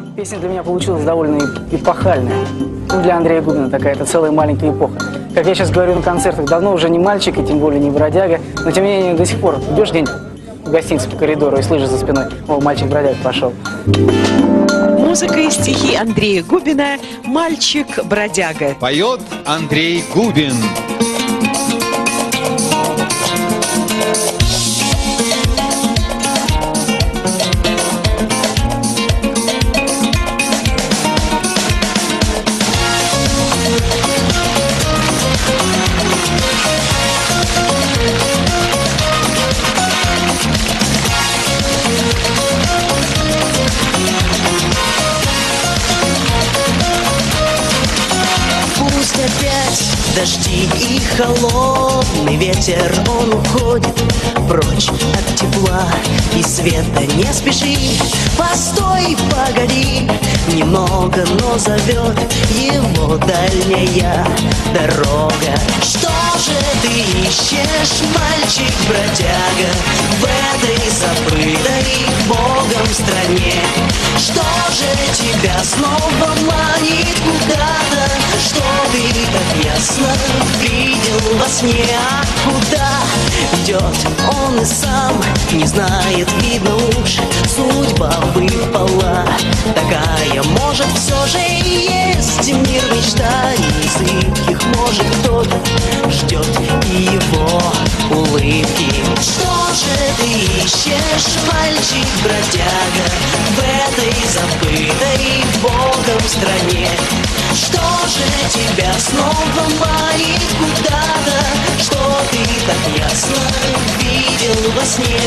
Песня для меня получилась довольно эпохальная. Ну, для Андрея Губина такая, это целая маленькая эпоха. Как я сейчас говорю на концертах, давно уже не мальчик и тем более не бродяга, но тем не менее до сих пор идешь где-нибудь в гостинице по коридору и слышишь за спиной: о, мальчик-бродяга пошел. Музыка и стихи Андрея Губина «Мальчик-бродяга». Поет Андрей Губин. Опять дожди и холодный ветер, он уходит прочь от тепла и света. Не спеши, постой, погоди немного, но зовет его дальняя дорога. Что же ты ищешь, мальчик-бродяга, в этой забытой Богом стране? Что же тебя снова манит куда-то, что ты так ясно видел во сне? А куда идет он и сам не знает, видно уж судьба выпала такая. Может, все же и есть мир мечтаний зыбких, может, кто-то ждет и его улыбки. Что же ты ищешь, мальчик-бродяга, в этой забытой Богом стране? Что же тебя снова манит куда-то, что ты так ясно видел во сне?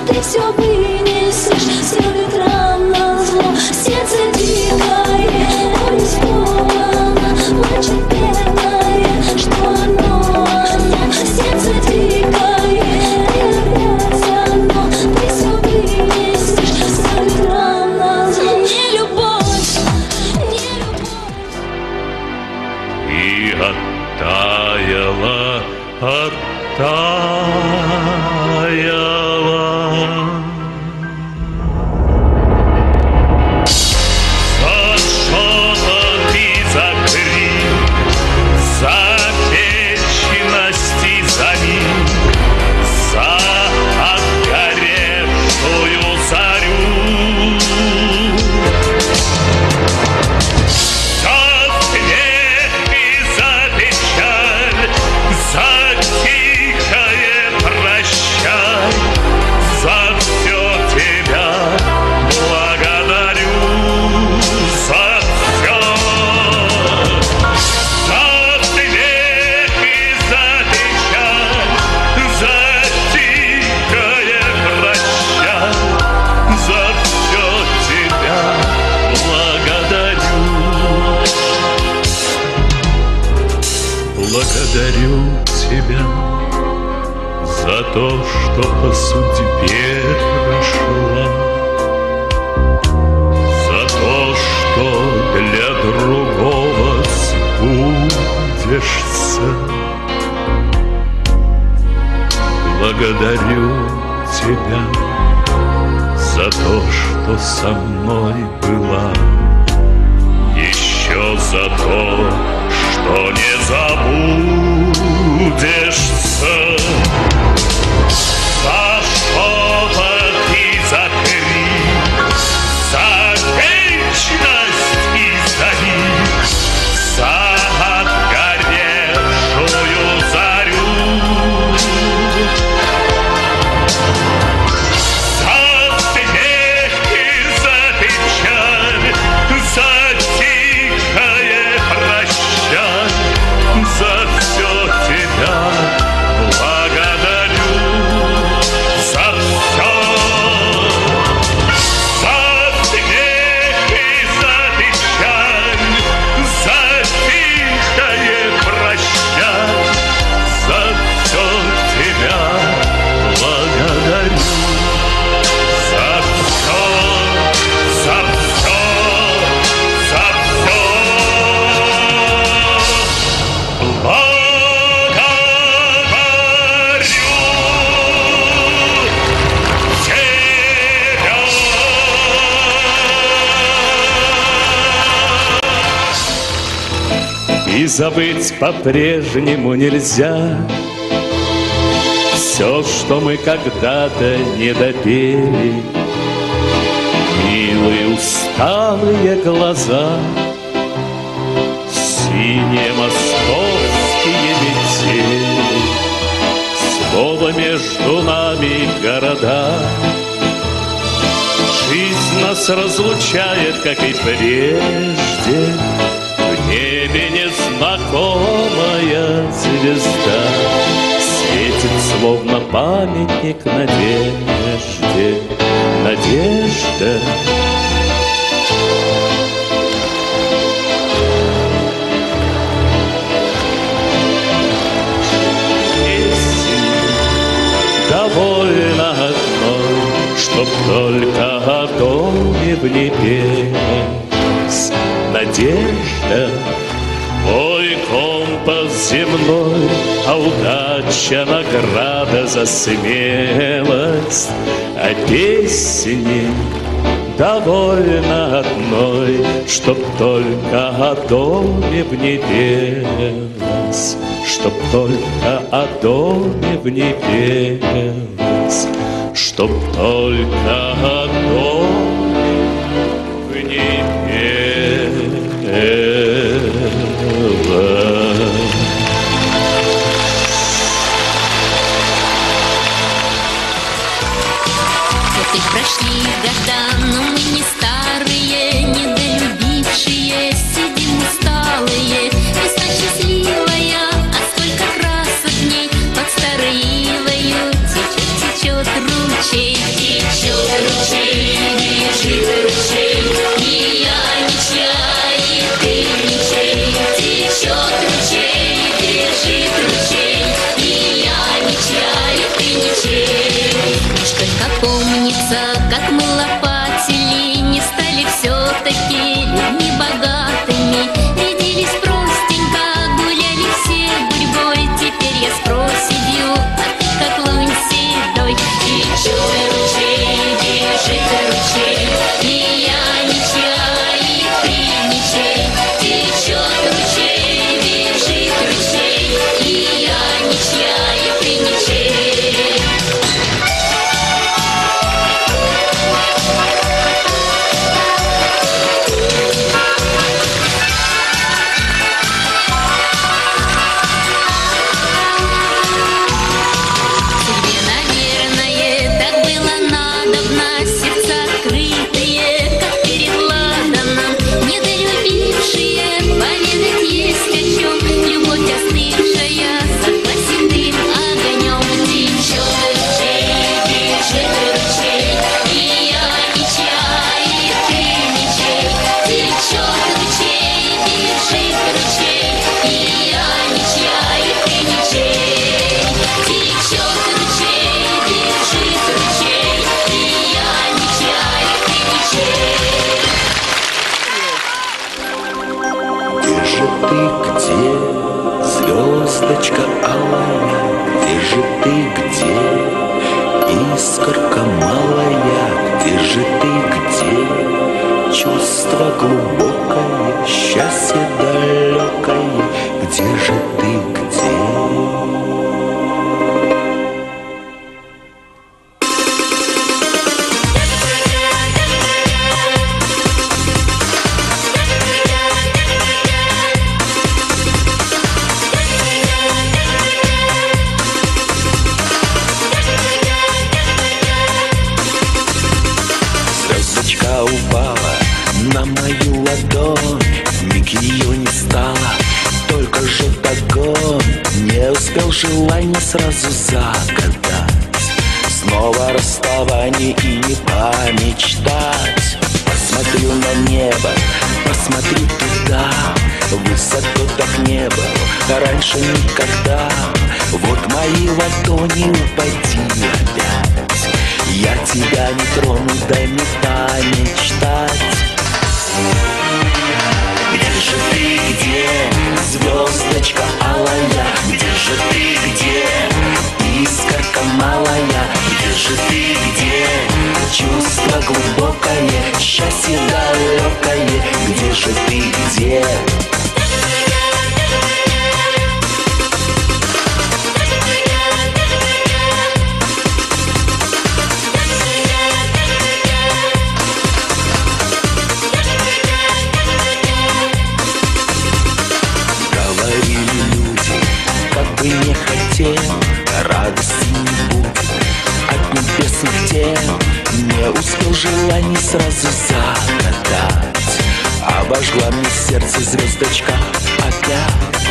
ты все вынесешь, все ветрам назло. Сердце дикое, арестовано, плачет бедное, что оно, сердце дикое, ты опять одно, ты все вынесешь, все ветрам назло. Не любовь, не любовь. И оттаяла, оттаяла. За что-то ты закрыл, за вечность и за миг, за отгоревшую зарю. За смех и за печаль, за тихое прощай, за все тебя благодарю, за все. За смех и за печаль, за тихое прощай, за все тебя благодарю. Благодарю тебя за то, что по судьбе прошла, за то, что для другого сбудешься. Благодарю тебя за то, что со мной была, еще за то, что не забудешься. За что-то ты закрыл, за вечность и за миг, за отгоревшую зарю. За смех и за печаль, за тихое прощай, за все тебя благодарю, за все. За смех и за печаль, за тихое прощай, за все тебя благодарю, за все, за все, за все. И забыть по-прежнему нельзя все, что мы когда-то не допели. Милые усталые глаза, синие московские метели, слово между нами города. Жизнь нас разлучает, как и прежде. В небе незнакомая звезда светит, словно памятник надежде. Надежда. Песни довольно одной, чтоб только о доме в небе. Надежда, мой компас земной, а удача награда за смелость. А песни довольно одной, чтоб только о доме в небе. Чтоб только о доме в небе. Чтоб только о доме в небе. Вот и прошли года, но мы не старые, недолюбившие, сидим усталые. Весна счастливая, а сколько красок в ней, под старой ивою течет, течет ручей. ручей, течет ручей, бежит ручей, и я ничья, и ты ничей. Течет ручей, бежит ручей, и я ничья, и ты ничей. Уж только помнится, как мы лопатили, не стали все-таки людьми богатыми. Рядились простенько, гуляли все гурьбой. Теперь я с проседью, а ты как лунь седой. Течет ручей, бежит ручей, и я ничья, и ты ничей. Течет ручей, бежит ручей, и я ничья, и ты ничей. Тебе, наверное, так было надобно, сердца открытые, как перед ладаном, недолюбившие, поведать есть о чем, любовь остывшая, согласен дым огнем. Течет ручей, бежит ручей, и я ничья, и ты ничей. Течет ручей, бежит ручей, и я ничья, и ты ничей. Течет ручей, бежит ручей, и я ничья, и ты ничей. Где же ты, где, звездочка алая? Где же ты, где, искорка малая? Где же ты, где, чувство глубокое, счастье далекое? Где же ты, где? Звездочка упала на мою ладонь, вмиг ее не стало, только желтый огонь. Не успел желание сразу загадать, снова расставание и не помечтать. Посмотрю на небо, посмотрю туда, высоко так не было раньше никогда. Вот мои ладони, упади опять, я тебя не трону, дай мне помечтать. Где же ты, где, звездочка алая? Где же ты, где, искорка малая? Где же ты, где, чувство глубокое, счастье далекое? Где же ты, где? Говорили люди, как бы не хотел, радости не будет от небесных тел. Не успел желание сразу загадать, обожгла мне сердце звездочка опять.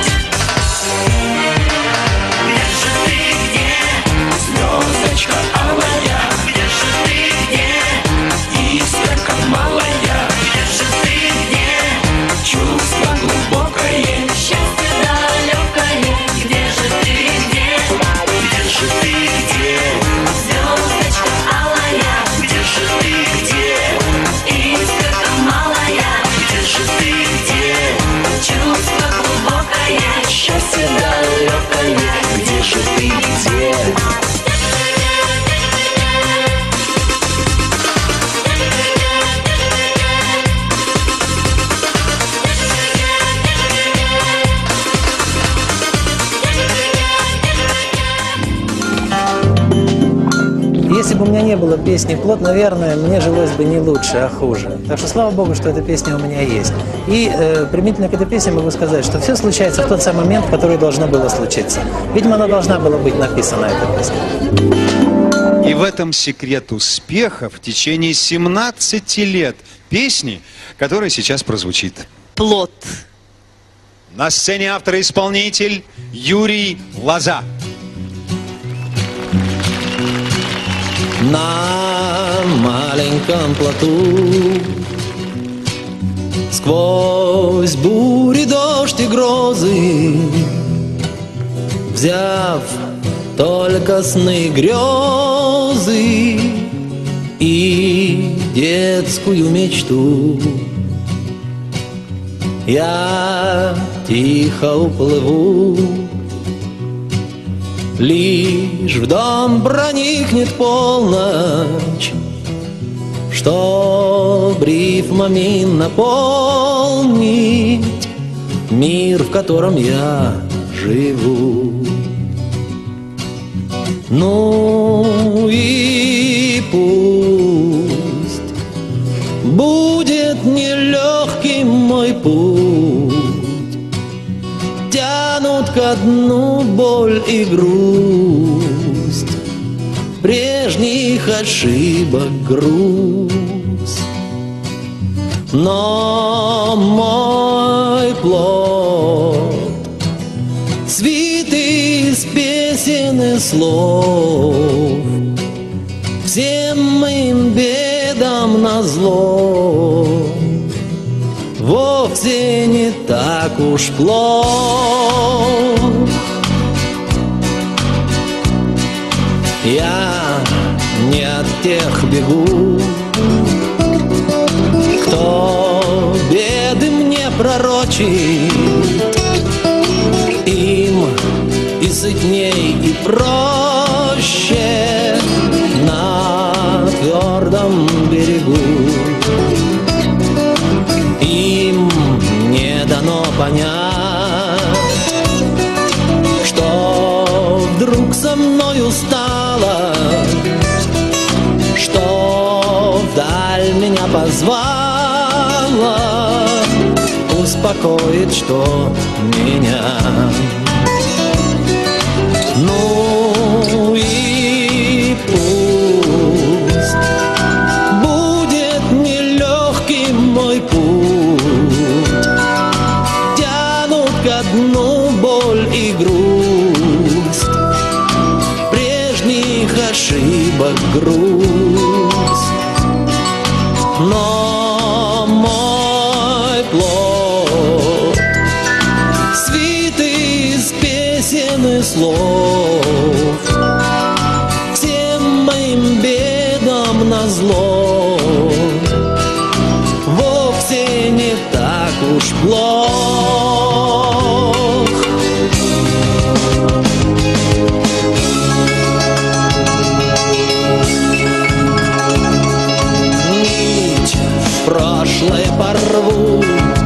Где же ты, где, звездочка алая? Где же ты, где, искорка малая? Где же ты, где, чувство глубокое, счастье далекое? Где же ты, где? Где же ты, где, звездочка алая? Где же ты, где, искорка малая? Где же ты, где, чувство глубокое, счастье далекое? Где же ты, где? Если бы у меня не было песни «Плод», наверное, мне жилось бы не лучше, а хуже. Так что слава Богу, что эта песня у меня есть. И применительно к этой песне могу сказать, что все случается в тот самый момент, в который должно было случиться. Видимо, она должна была быть написана, эта песня. И в этом секрет успеха в течение 17 лет песни, которая сейчас прозвучит. Плод. На сцене автор и исполнитель Юрий Лоза. на маленьком плоту. Сквозь бури, дождь и грозы, взяв только сны и грезы и детскую мечту, я тихо уплыву. Лишь в дом проникнет полночь, чтоб рифмами наполнить мир, в котором я живу. Ну и пусть будет нелегким мой путь, тянут ко дну боль и грусть, прежних ошибок груз. Но мой плод свит из песен и слов, всем моим бедам назло, вовсе не так уж плох. Я не от тех бегу, кто беды мне пророчит. Им и сытней, и проще на твердом берегу. Им не дано понять, что вдруг со мною стало, что вдаль меня позвала, успокоит, что меня. Ну и пусть будет нелегким мой путь, тянут ко дну боль и грусть, прежних ошибок грусть. Но мой плод свит из песен и слов, всем моим бедам назло, вовсе не так уж плох. Нить в прошлое порву,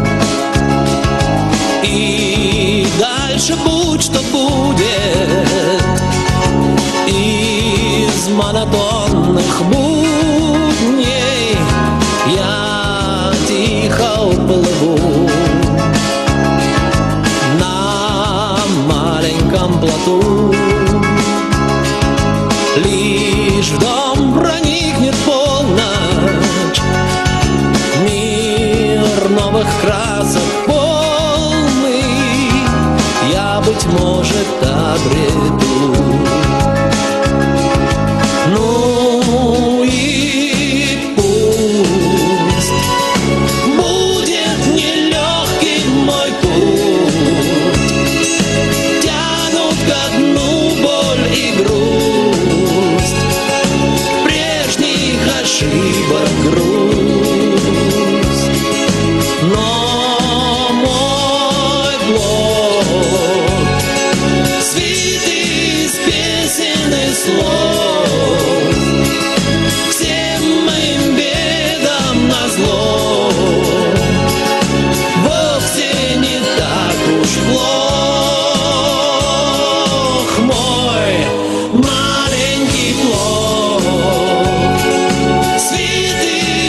и дальше будь что будет. Из монотонных будней я тихо уплыву на маленьком плоту. Лишь в дом проникнет полночь, мир новых красок полный, я, быть может, обрету. Ну и пусть будет нелегким мой путь, тянут ко дну боль и грусть, прежних ошибок грусть. Но мой плод свит из песен и слов, всем моим бедам назло, вовсе не так уж плох. Мой маленький плод свит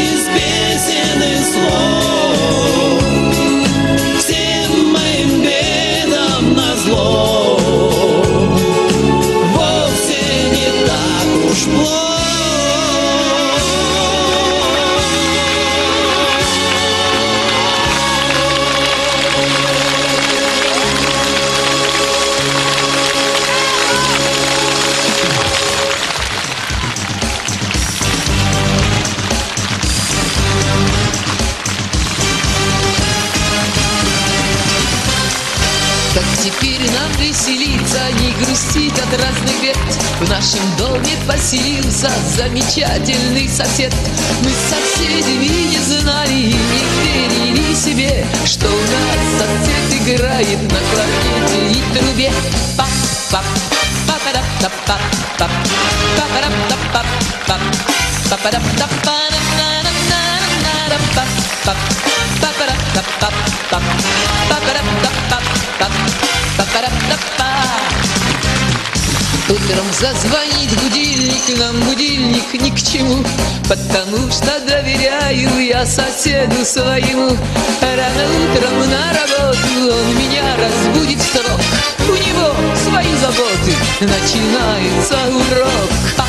теперь нам веселиться, не грустить от разных бед. В нашем доме поселился замечательный сосед. Мы с соседями не знали и не верили себе, что у нас сосед играет на кларнете и трубе. Пап-пап, папа-дап-тап-пап, пап-пап-пап-пап, папа-дап-тап-пап. Утром зазвонит будильник, нам будильник ни к чему, потому что доверяю я соседу своему. Рано утром на работу он меня разбудит в срок. У него свои заботы, начинается урок.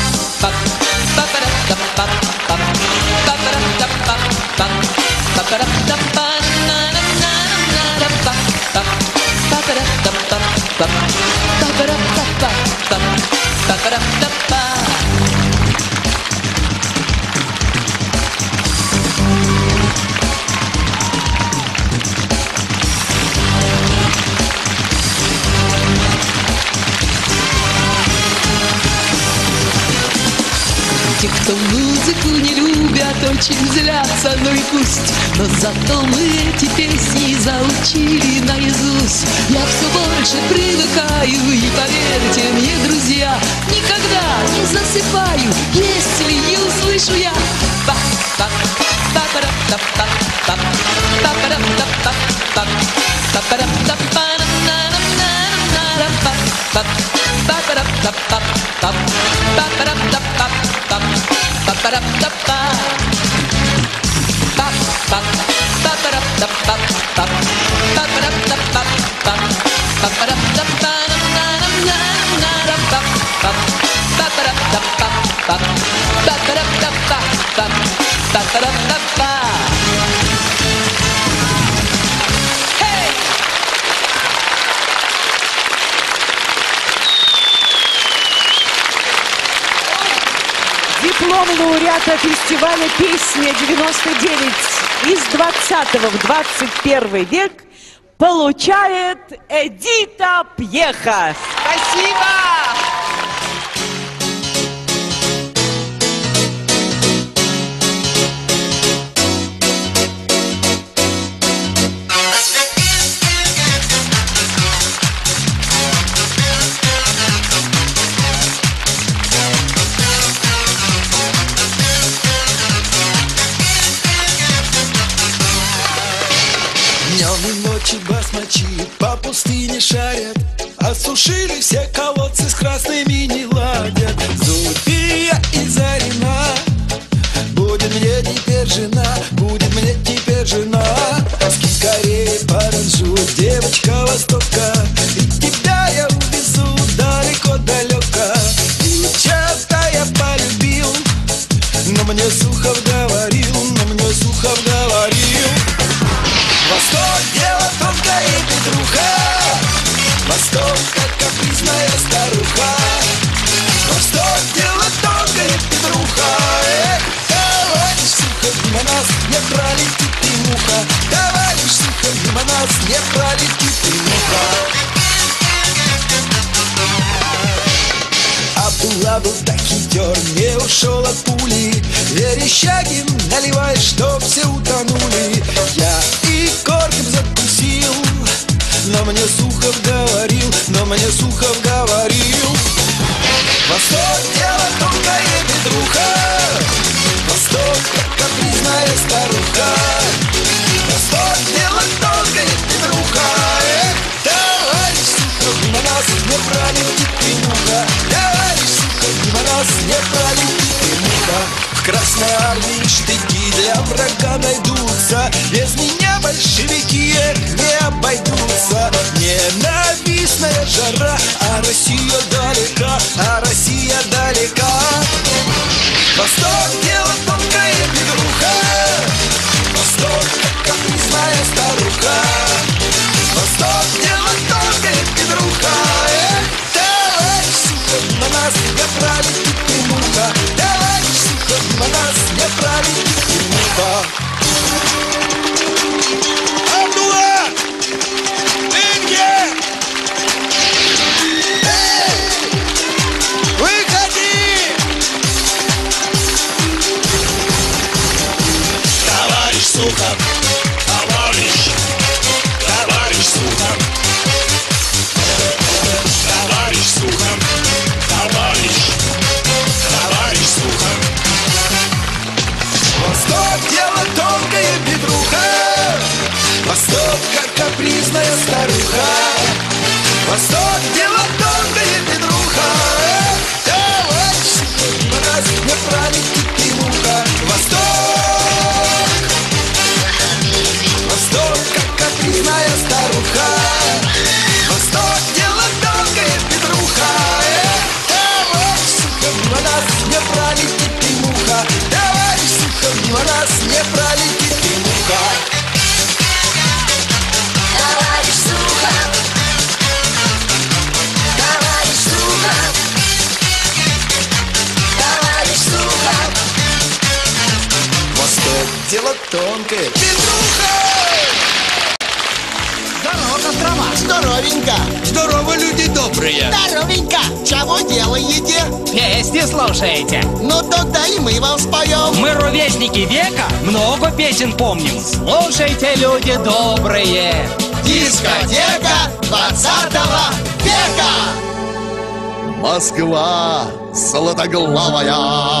Те, кто музыку не любят, очень злятся, ну и пусть. Но зато мы эти песни заучили наизусть. Я все больше привыкаю, и поверьте мне, друзья, никогда не засыпаю, если не услышу я. Диплом лауреата фестиваля «Песня-99» из 20 в 21 век получает Эдита Пьеха. Спасибо! Днем и ночью басмачи по пустыне шарят, осушили все колодцы, с красными не ладят. Зульфия и Зарина, будет мне теперь жена, будет мне теперь жена. Скинь скорее паранжу, девочка востовка, и тебя я увезу далеко-далеко. И часто я полюбил, но мне Сухов говорил, Восток дело тонкое, Петруха, Восток как капризная старуха. Восток дело тонкое, Петруха. Товарищ Сухов, мимо нас не пролетит и муха. Товарищ Сухов, мимо нас не пролетит и муха. А Булавов так хитер, не ушел от пули. Верещагин, наливай, чтоб все утонули. Я и корком закусил, но мне Сухов говорил, Восток дело тонкое, Петруха, Восток как капризная старуха. Восток дело тонкое, Петруха. Товарищ Сухов, мимо нас не пролетит и муха. Товарищ Сухов, мимо нас не пролетит и муха. В Красной Армии штыки для врага найдутся, без меня большевики не обойдутся. Ненавистная жара, а Россия далека, Восток дело тонкое, Петруха, Восток как капризная старуха. Восток дело тонкое, Петруха. Товарищ Сухов, мимо нас не пролетит и муха. Товарищ Сухов, мимо нас не пролетит и муха. Абдулла, ты где? Сухов, товарищ Сухов, товарищ Сухов, товарищ Сухов. Восток дело тонкое, Петруха, Восток как капризная старуха. Восток дело тонкое, Петруха, товарищ Сухов, нас не правит Петруха. Восток как капризная старуха. Восток дело тонкое, Петруха, товарищ Сухов, нас не пролетит и муха. Товарищ Сухов, нас не пролетит и муха. Товарищ Сухов, товарищ Сухов, товарищ Сухов. Восток дело тонкое, Петруха. Здорово, Кострома! Здоровенько! Здорово, люди добрые! Здоровенько! Чего делаете? Песни слушаете? Ну тогда и мы вам споем. Мы ровесники века, много песен помним. Слушайте, люди добрые! Дискотека 20 века! Москва золотоглавая,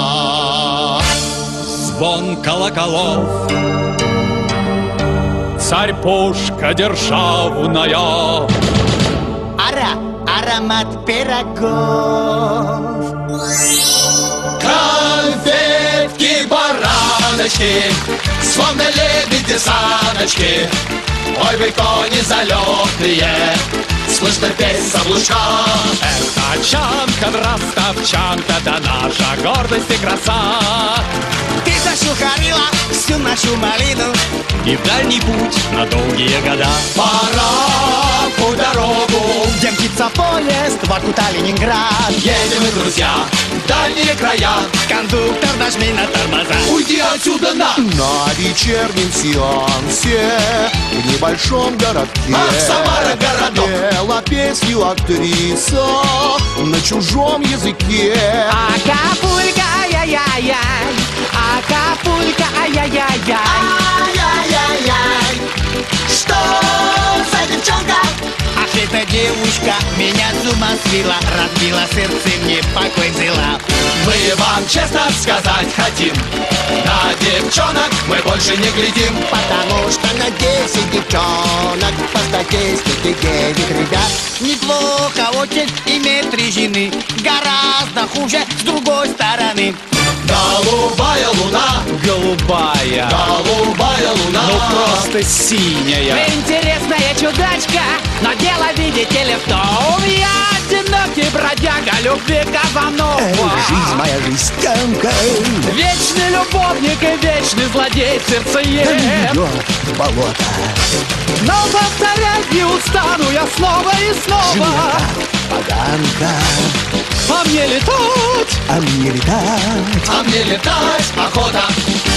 Звон колоколов, царь-пушка державная, Аромат пирогов. конфетки, бараночки, словно лебеди-саночки. Ой, вы кони залетные, слышно песнь с облучка. это Чанка, ростовчанка, да наша гордость и краса. Ты зашухарила всю нашу малину. И в дальний путь на долгие года. Пора по дорогу, Где мчится поезд в Воркута-Ленинград. едем мы, друзья, в дальние края. Кондуктор, нажми на тормоза. Уйди отсюда на вечернем сеансе в небольшом городке Ах, Самара, городок! пела песню актриса на чужом языке. Акапулько, ай-яй-яй-яй, Акапулько, ай-яй-яй-яй. Ай-яй-яй-яй. Что за девчонка? Ах, эта девушка меня с ума свела, разбила сердце, мне покой взяла. Мы вам честно сказать хотим, на девчонок мы больше не глядим. Потому что на 10 девчонок по статистике 9 ребят. Неплохо очень иметь 3 жены, гораздо хуже с другой стороны. Голубая луна, Голубая, голубая луна. ну просто синяя. Вы интересная чудачка, но дело, видите ли, в том, я одинокий бродяга, любви Казанова. Моя жизнь тянка, Вечный любовник и вечный злодей сердцеед. ведет в болото. Но повторять не устану я снова и снова. Поганка, А мне летать, а мне летать. А мне летать охота,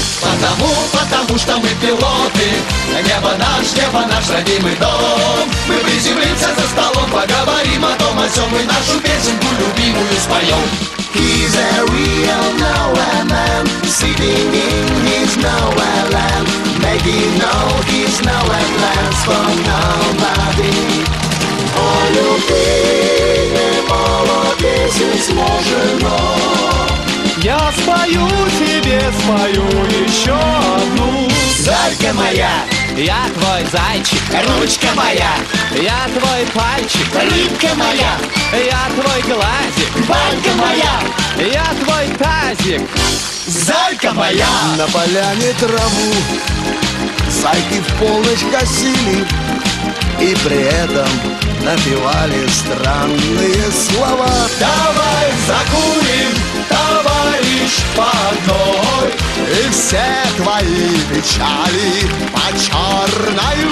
потому что мы пилоты. Небо наш родимый дом. Мы приземлимся за столом, поговорим о том, о сём, и нашу песенку любимую споем. He's a real nowhere man, sitting in his nowhere land, making no his nowhere plans for nobody. О любви немало песен сложено. Я спою тебе, спою еще одну. зайка моя, я твой зайчик, ручка моя, я твой пальчик, рыбка моя, я твой глазик, банька моя, я твой тазик, зайка моя. На поляне траву зайки в полночь косили и при этом напевали странные слова. Давай закурим, товарищ, по одной, И все твои печали по черною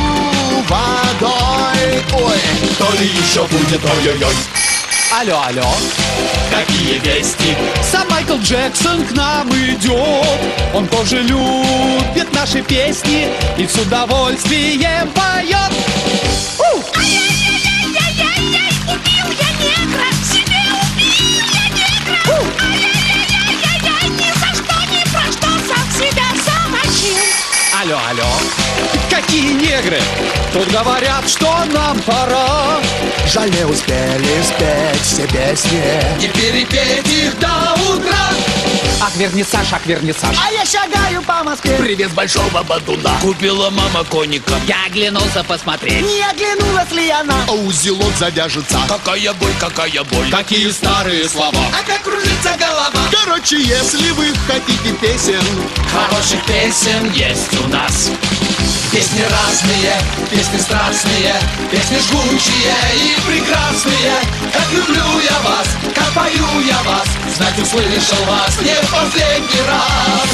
водой. ой, то ли еще будет, ой-ой-ой. Алло, алло, Какие вести? сам Майкл Джексон к нам идет. Он тоже любит наши песни и с удовольствием поет. Ай-яй-яй-яй-яй-яй, убил я негра, себе убил я негра. Ай-яй-яй-яй-яй, ни за что, ни про что сам себя замочил. Алло, алло. Какие негры? Тут говорят, что нам пора. Жаль, не успели спеть все песни. Не перепеть их до утра. Ах, вернисаж. А я шагаю по Москве. Привет с большого батуна. Купила мама коника. Я оглянулся посмотреть. Не оглянулась ли она? А узелок задержится. Какая боль. Какие старые слова. А как кружится голова. Короче, если вы хотите песен, Хороших песен есть у нас. Песни разные, песни страстные, песни жгучие и прекрасные. Как люблю я вас, как пою я вас, знать услышал вас не в последний раз.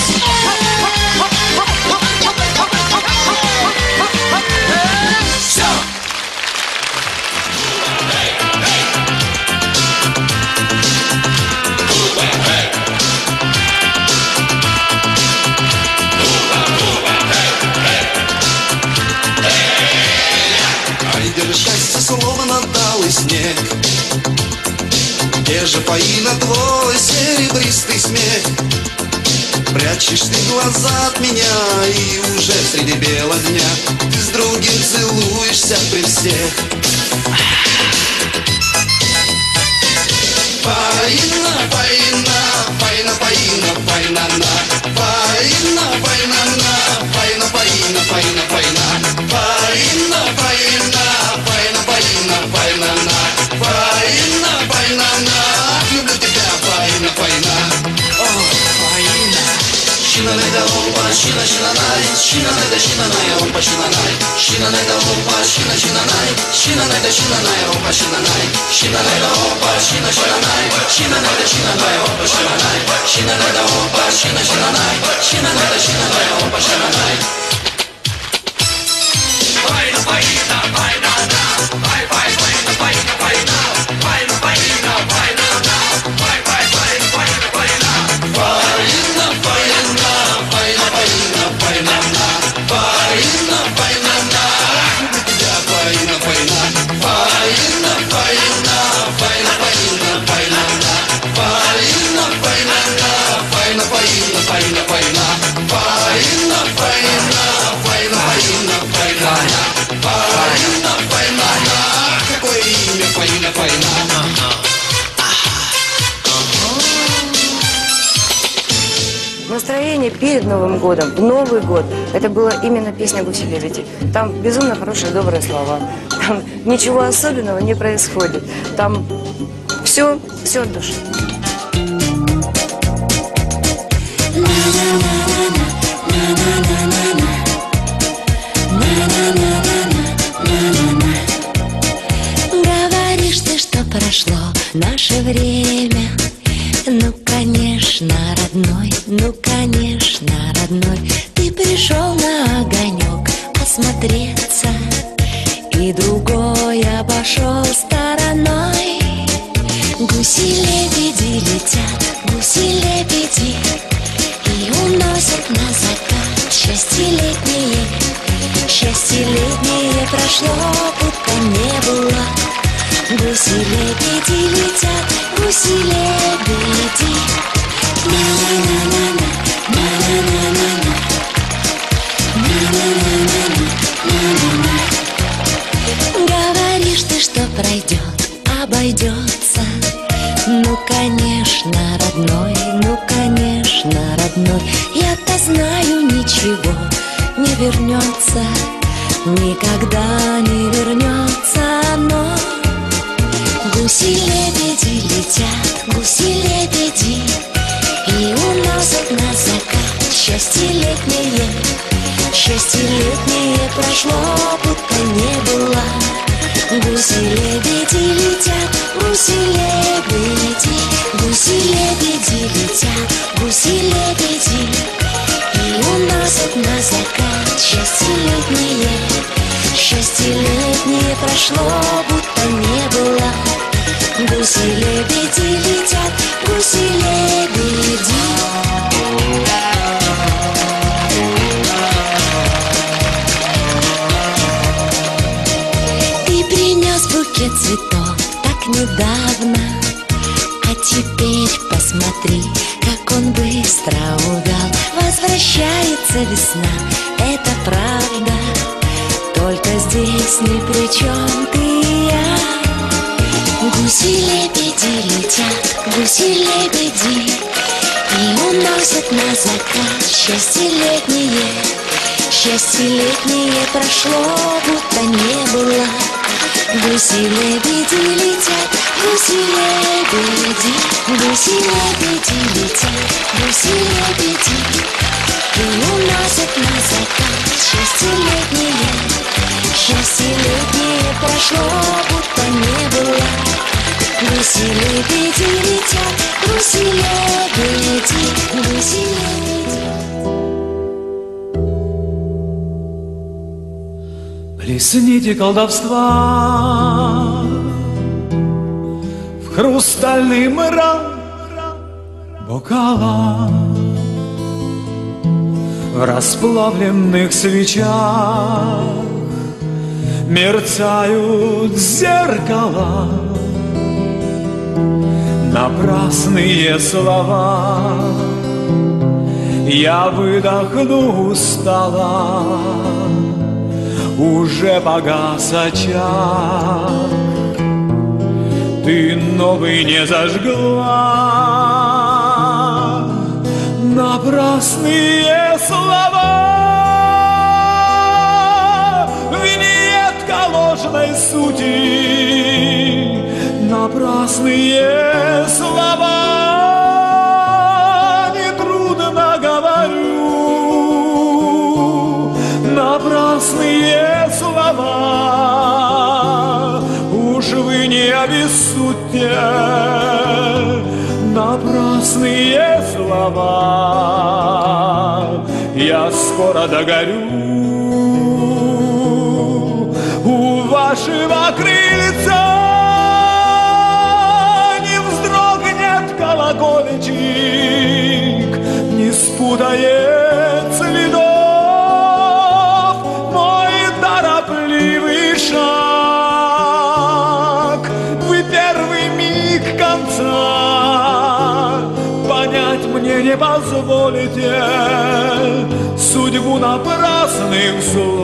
Все! Айдер счастье словно талый снег. Где же, Фаина, твой серебристый смех? Прячешь ты глаза от меня, и уже среди бела дня ты с другим целуешься при всех. Фаина, Фаина, Фаина, Фаина, Фаина-на. Фаина, Фаина-на, Фаина, Фаина, Фаина, Фаина. Фаина, Фаина, Фаина, Фаина, Фаина-на. Фаина, Фаина-на, люблю тебя, Фаина, Фаина. О, Фаина. Щина-най-да опа, щина-щина-най, щина-най-да щина-най, опа, щина-най. Щина-най-да опа, щина-щина-най, щина-най-да щина-най, опа, щина-най. Щина-най-да опа, щина-щина-най, щина-най-да щина-най, опа, щина-най. Щина-най-да опа, щина-щина-най, щина-най-да щина-най, опа, щина-най. Фаина, Фаина, Фаина-на, Фаина, Фаина, Фаина, Фаина, Фаина, Фаина-на, Фаина, Фаина, Фаина. Фаина, Фаина, Фаина, Фаина, Фаина-на, Фаина, Фаина-на, люблю тебя, Фаина, Фаина. Фаина, Фаина, Фаина, Фаина, Фаина-на, Фаина, Фаина-на, Фаина, Фаина, Фаина, Фаина. Фаина, Фаина, Фаина, Фаина, Фаина-на, Фаина, Фаина-на, какое имя Фаина, Фаина. Настроение перед Новым годом, в Новый год, это была именно песня «Гуси-лебеди». Там безумно хорошие, добрые слова. Там ничего особенного не происходит. Там все от души. Говоришь ты, что прошло наше время. Ну, конечно, родной, ну, конечно, родной. Ты пришел на огонек осмотреться, и другой обошел стороной. Гуси-лебеди летят, гуси-лебеди, и уносят на закат счастье летнее. Счастье летнее прошло, будто не было. Гуси-лебеди летят, гуси-лебеди. На-на-на-на-на, на-на-на-на-на, на-на-на-на-на-на-на. Говоришь ты, что пройдет, обойдется. Ну, конечно, родной, ну, конечно, родной. Я-то знаю, ничего не вернется, никогда не вернется оно. Гуси-лебеди летят, гуси-лебеди, и уносят на закат счастье летнее. Счастье летнее прошло, будто не было. Гуси-лебеди летят, гуси-лебеди, гуси-лебеди летят, гуси-лебеди, и уносят на закат счастье летнее. Счастье летнее прошло, будто не было. Гуси-лебеди летят, гуси-лебеди. Ты принес букет цветов так недавно, а теперь посмотри, как как он быстро увял. Возвращается весна, это правда. Только здесь ни при чем ты и я. Гуси-лебеди летят, гуси-лебеди, и уносят на закат счастье летнее. Счастье летнее прошло, будто не было. Гуси-лебеди летят, гуси-лебеди, гуси-лебеди летят, гуси-лебеди, и уносят на закат счастье летнее. Счастье летнее прошло, будто не было. Гуси-лебеди летят, гуси-лебеди, гуси-лебеди. Плесните колдовства в хрустальный мрак бокала, в расплавленных свечах мерцают зеркала. Напрасные слова я выдохну устала. Уже погас очаг, ты новый не зажгла. Напрасные слова, виньетка ложной сути. Напрасные слова, нетрудно говорю. Напрасные слова, уж вы не обессудьте. Напрасные слова, я скоро догорю у вашего крыльца. Не вздрогнет колокольчик, не спутает следов шаг. Вы первый миг конца понять мне не позволите. Судьбу напрасных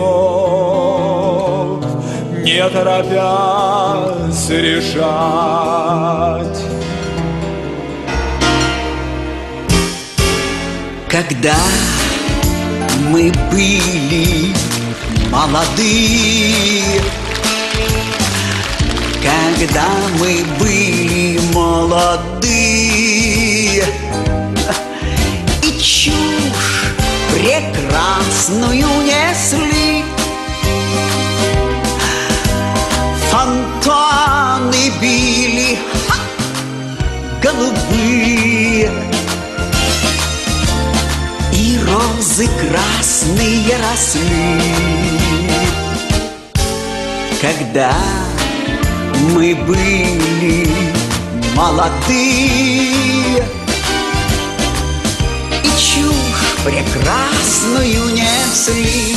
слов не торопясь решать. Когда мы были молодые, когда мы были молодые, и чушь прекрасную несли, фонтаны били голубые, и розы красные росли. Когда мы были молодые, и чушь прекрасную несли.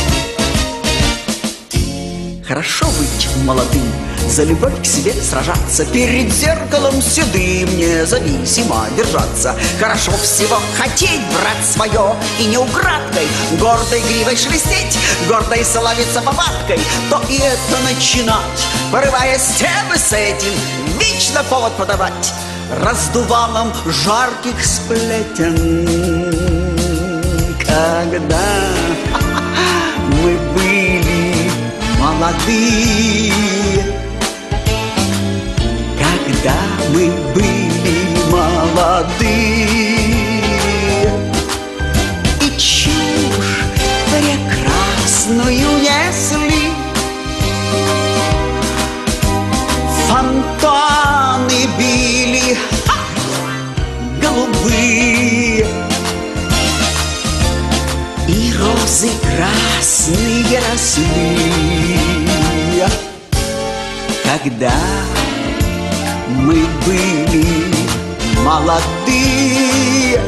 Хорошо быть молодым, за любовь к себе сражаться, перед зеркалом седым независимо держаться. Хорошо всего хотеть, брать свое, и не украдкой гордой гривой шелестеть, гордой соловиться повадкой, то и это начинать, порывая стены с этим, вечно повод подавать раздувалом жарких сплетен. Когда мы были молодые, когда мы были молодые, и чушь прекрасную несли, фонтаны били голубые, и розы красные росли. Когда мы были молодые,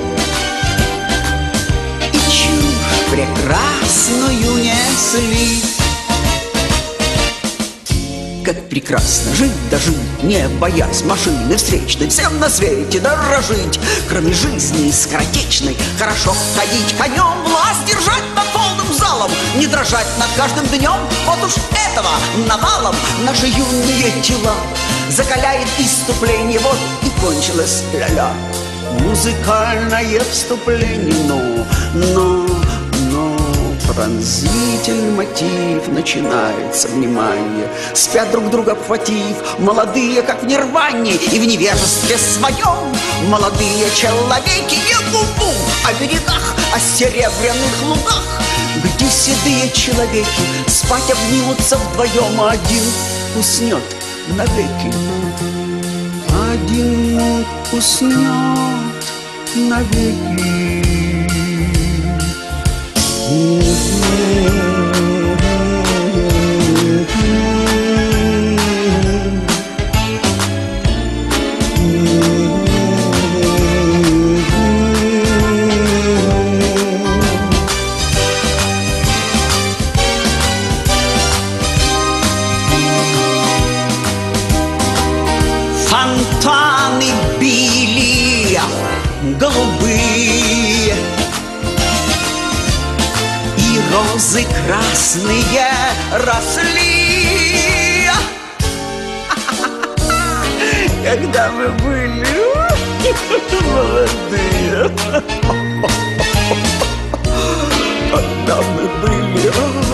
и чушь прекрасную несли. как прекрасно жить, да жить, не боясь машины встречной, всем на свете дорожить. Кроме жизни скоротечной, хорошо ходить конем, власть держать над полным залом, не дрожать над каждым днем, вот уж этого навалом. Наши юные тела закаляет иступление, вот и кончилось ля-ля. Музыкальное вступление, но пронзительный мотив начинается, внимание. Спят друг друга обхватив, молодые, как в нирване, и в невежестве своем молодые человеки не губу о берегах, о серебряных лугах, где седые человеки спать обнимутся вдвоем, а один уснет навеки. Один уснет навеки. Фонтаны били голубые, и розы красные росли, когда мы были молодые. Когда мы были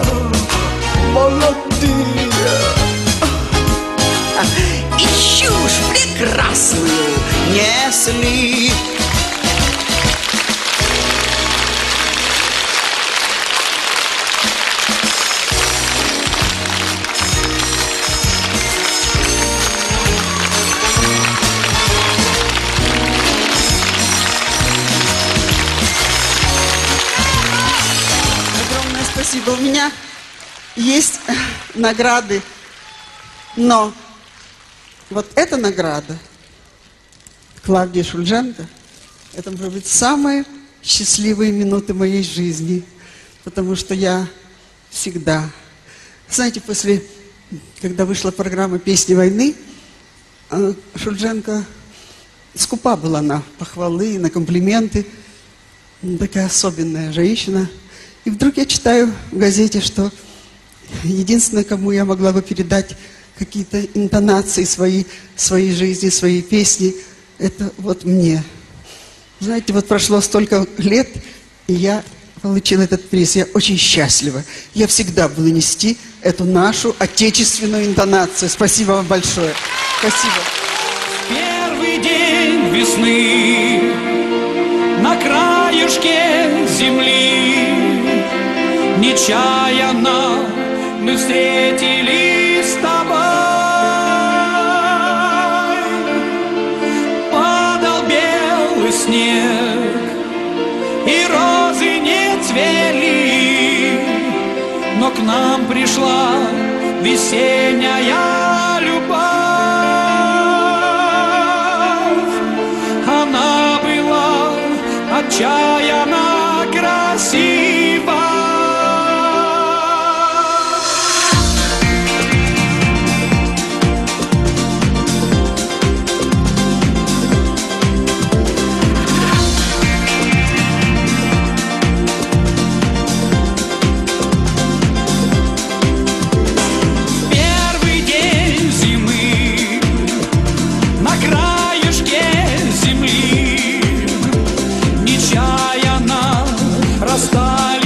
молодые. И чушь прекрасную несли. Огромное спасибо. У меня есть награды, но вот эта награда Клавдии Шульженко, это, может быть, самые счастливые минуты моей жизни, потому что я всегда, знаете, когда вышла программа «Песни войны», Шульженко скупа была на похвалы, на комплименты, такая особенная женщина. И вдруг я читаю в газете, что единственное, кому я могла бы передать какие-то интонации своей жизни, своей песни, это вот мне. Знаете, вот прошло столько лет, и я получила этот приз. Я очень счастлива. Я всегда буду нести эту нашу отечественную интонацию. Спасибо вам большое. Спасибо. Первый день весны на краешке земли нечаянно мы встретились с тобой. Падал белый снег, и розы не цвели, но к нам пришла весенняя любовь. Она была отчаянно красива. Нечаянно расстались.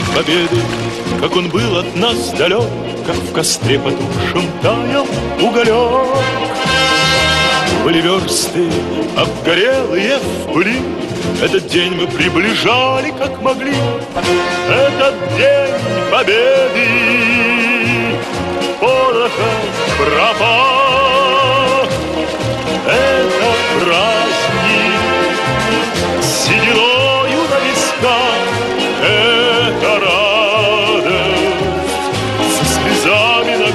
победы, как он был от нас далек, как в костре потухшем таял уголек. Были версты обгорелые в пыли, этот день мы приближали, как могли. Этот день победы пороха пропах. Это праздник сединою на висках. Это радость со слезами на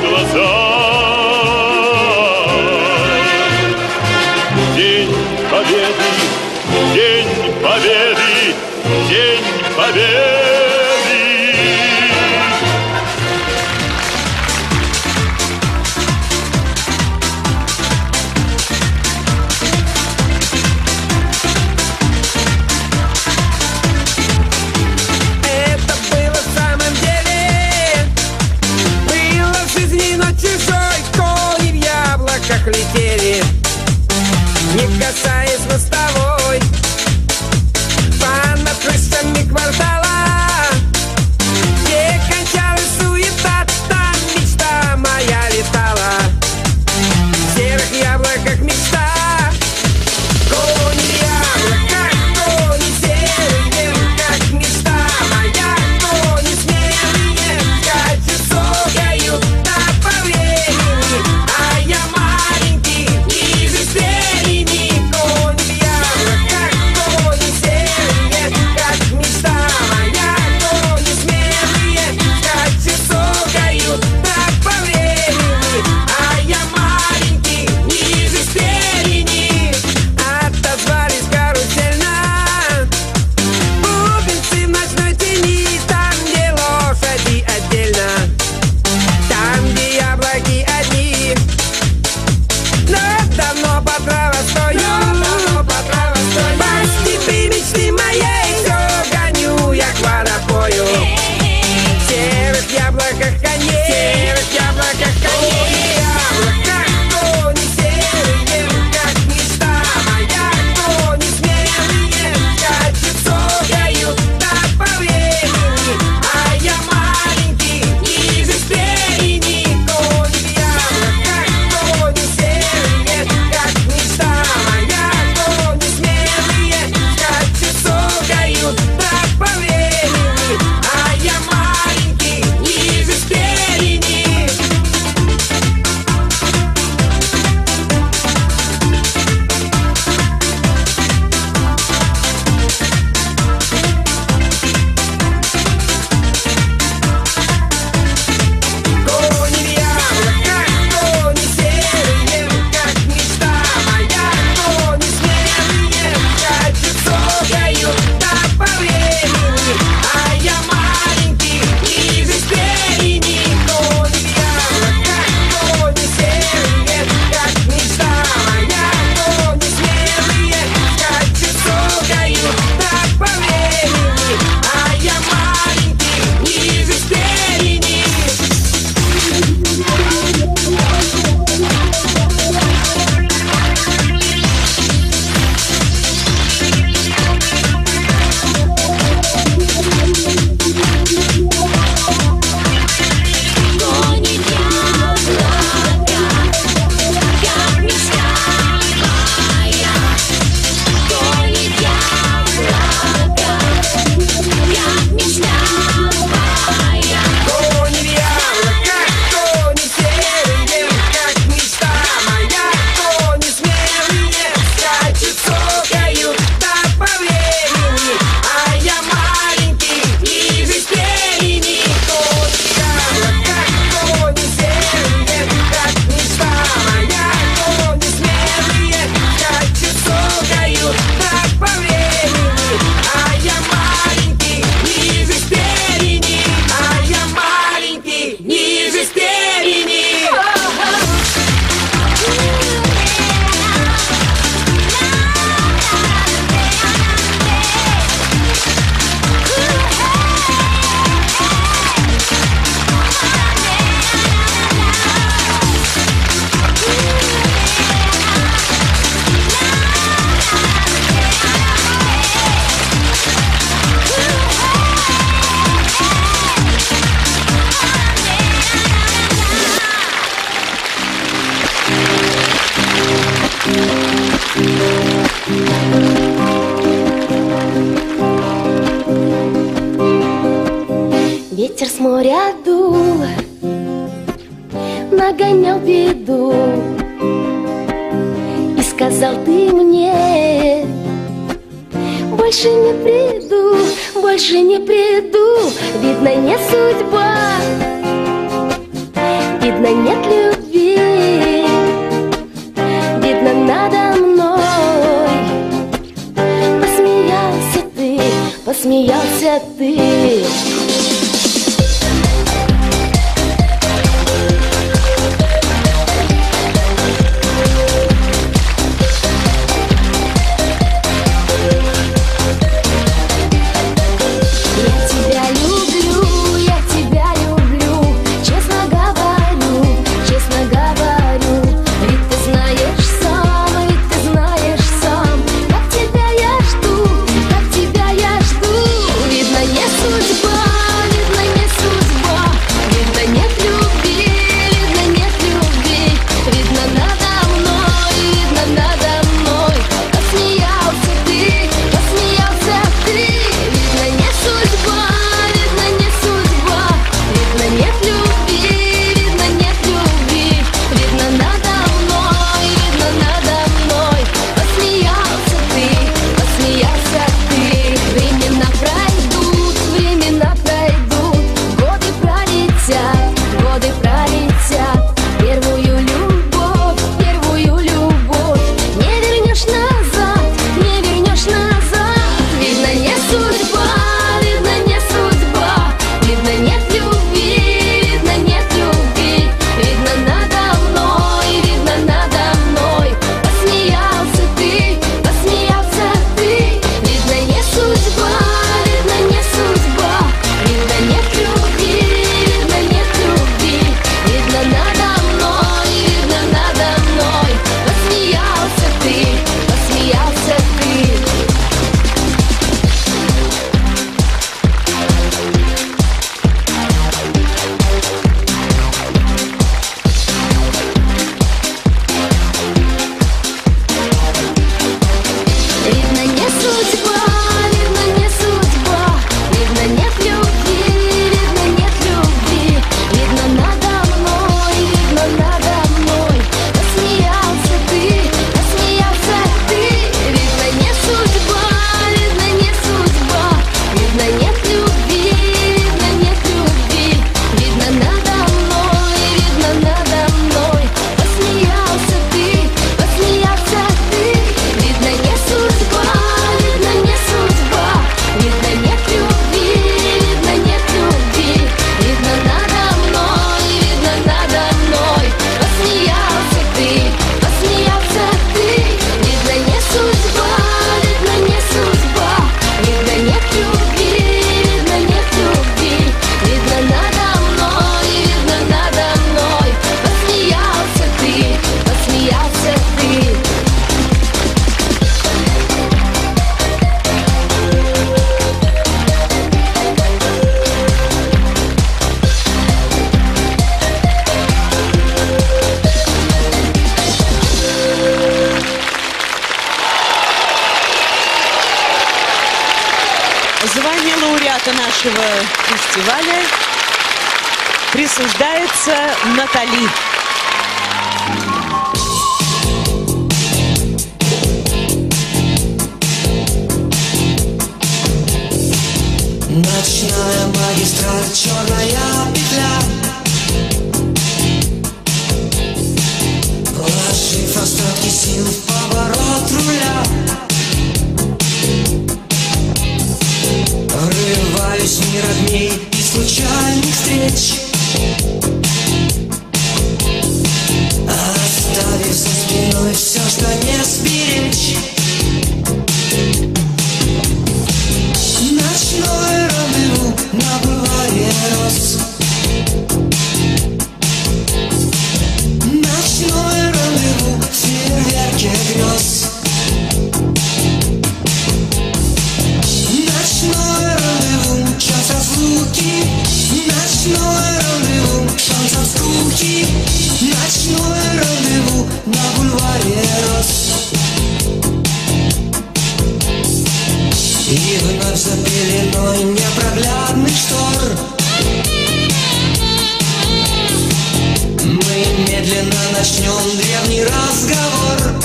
глазах. День победы, день победы, день победы. Это было в самом деле. Было в жизни, но чужой. Кони в яблоках летели, не касаясь мостовой. Над крышами квартала, где кончалась суета, там мечта моя летала. В серых яблоках мечта. Кони в яблоках, кони серые, как мечта моя. Кони смелые, скачут, согают на по времени, а я маленький, ниже стрелями. Кони в яблоках, кони серые, как мечта моя. моря дул, нагонял беду, и сказал ты мне: больше не приду, больше не приду. Видно, не судьба, видно, нет любви, видно, надо мной посмеялся ты, посмеялся ты. Звание лауреата нашего фестиваля присуждается Натали. Ночная магистраль, черная петля, вложив остатки сил в поворот руля, врываюсь в мир огней и случайных встреч, оставив за спиной все, что не сберечь. Ночное рандеву на бульваре роз, ночное рандеву в фейерверке грез, ночное рандеву, час разлуки, ночное рандеву, шанс от скуки, ночное рандеву на бульваре роз. И вновь за пеленой непроглядных штор мы медленно начнем древний разговор.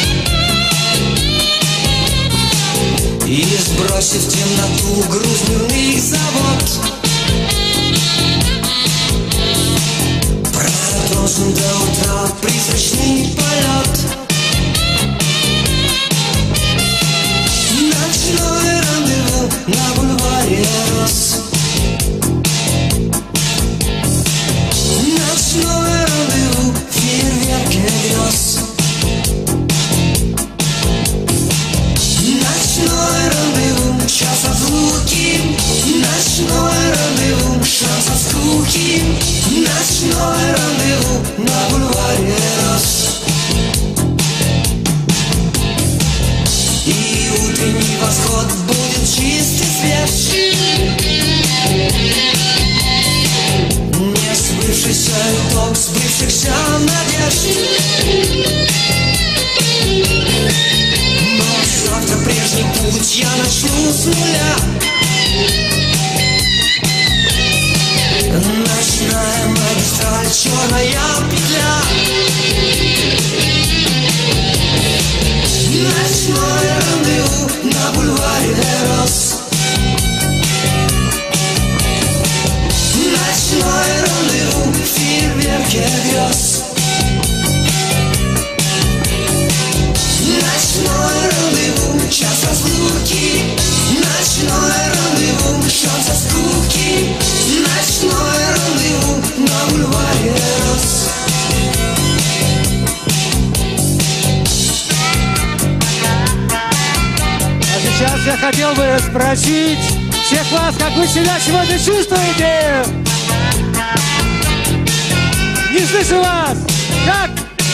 И сбросив темноту груз дневных забот, продолжим до утра призрачный полет. Ночное рандеву на бульваре роз. Ночное рандеву в фейерверке грез. Ночное рандеву, час разлуки. Ночное рандеву, шанс от скуки. Ночное рандеву на бульваре роз. И утренний восход будет чист и свеж. Не сбывшийся итог сбывшихся надежд. Но завтра прежний путь я начну с нуля. Ночная магистраль, черная петля. Ночное рандеву на бульваре роз. Ночное рандеву в фейерверке грез. Ночное рандеву, час разлуки. Ночное рандеву, шанс от скуки. Ночное рандеву на бульваре роз. Сейчас я хотел бы спросить всех вас, как вы себя сегодня чувствуете? Не слышу вас! Как?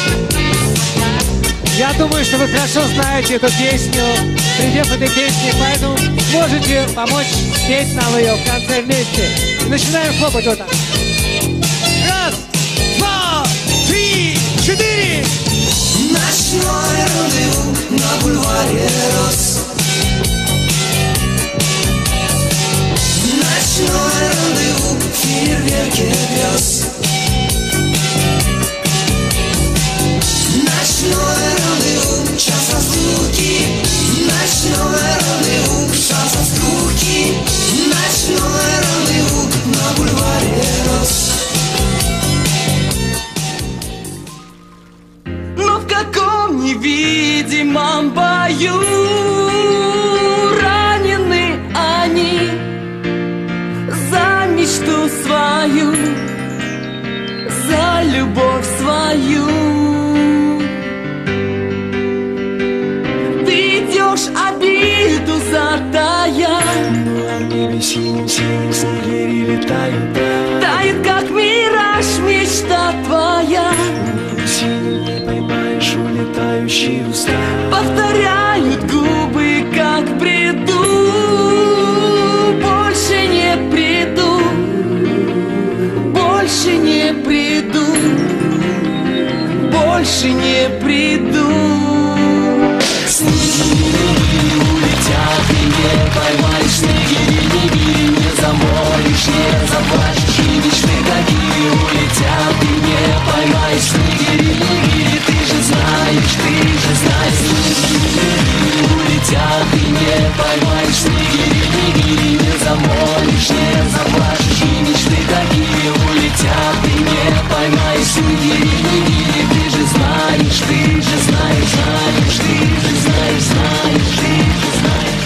Я думаю, что вы хорошо знаете эту песню, припев этой песни, поэтому можете помочь спеть нам ее в конце вместе. И начинаем хлопать вот так. Раз, два, три, четыре! Ночное рандеву на бульваре роз. Ночное рандеву в фейерверке грез. Ночное рандеву, час разлуки. Ночное рандеву, шанс от скуки. Ночное рандеву на бульваре роз. Но в каком невидимом бою ранены они за мечту свою, за любовь свою. Ты идешь обиду затая, на небе синим-синим снегири летают. тает как мираж мечта твоя. Синим не поймаешь улетающие уста. Повторяют губы, как в бреду. Больше не приду, больше не приду, больше не приду. Снегири улетят, и не поймаешь. Снегири не замолишь, не заплачешь. И мечты такие улетят, и не поймаешь. Снегири, ты же знаешь, ты же знаешь. Снегири улетят, и не поймаешь. Снегири не замолишь, не заплачешь. И мечты такие улетят, и не поймаешь. Снегири, ты же знаешь, ты же знаешь, знаешь, ты же знаешь, знаешь, ты же знаешь.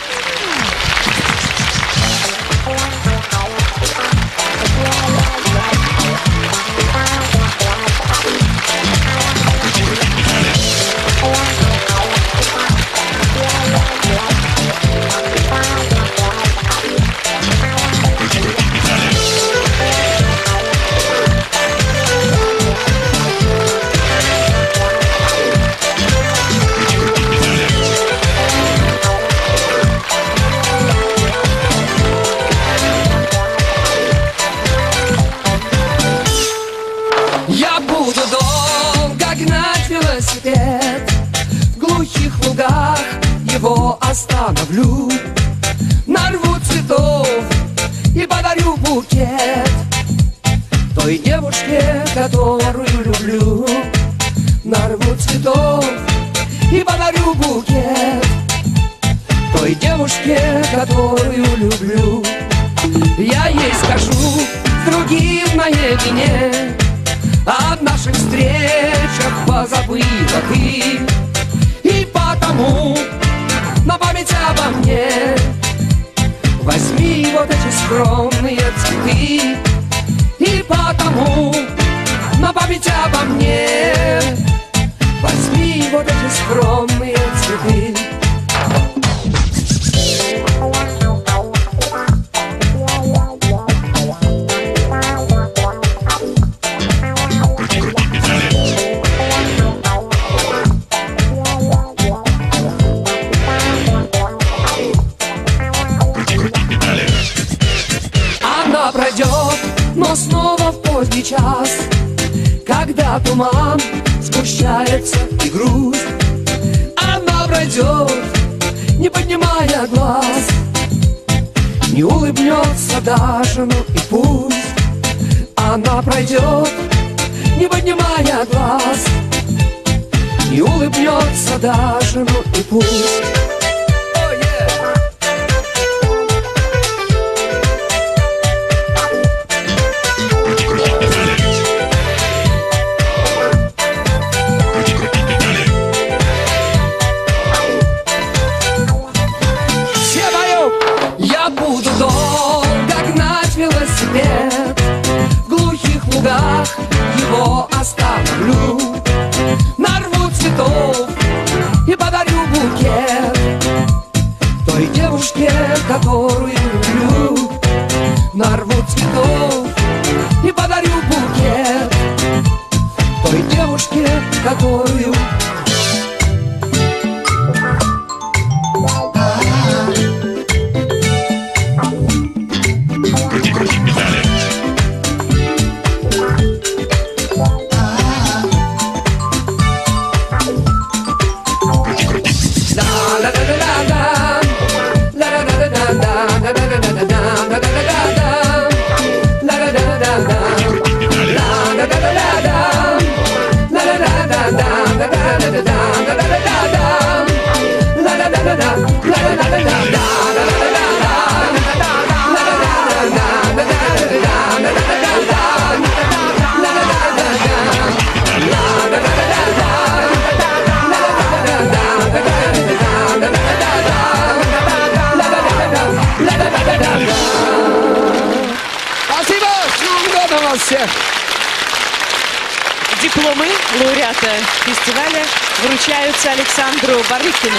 Я буду долго гнать велосипед, в глухих лугах его остановлю. Нарву цветов и подарю букет той девушке, которую люблю, нарву цветов и подарю букет той девушке, которую люблю. Я ей скажу с другим наедине, о наших встречах позабыла ты, и потому на память обо мне возьми вот эти скромные цветы, и потому на память обо мне возьми вот эти скромные цветы. Пройдет, но снова в поздний час, когда туман сгущается и грусть. Она пройдет, не поднимая глаз, не улыбнется даже, ну и пусть. Она пройдет, не поднимая глаз, не улыбнется даже, ну и пусть. В глухих лугах его остановлю, нарву цветов и подарю букет той девушке, которую люблю. Нарву цветов и подарю букет той девушке, которую всех. Дипломы лауреата фестиваля вручаются Александру Барыкину.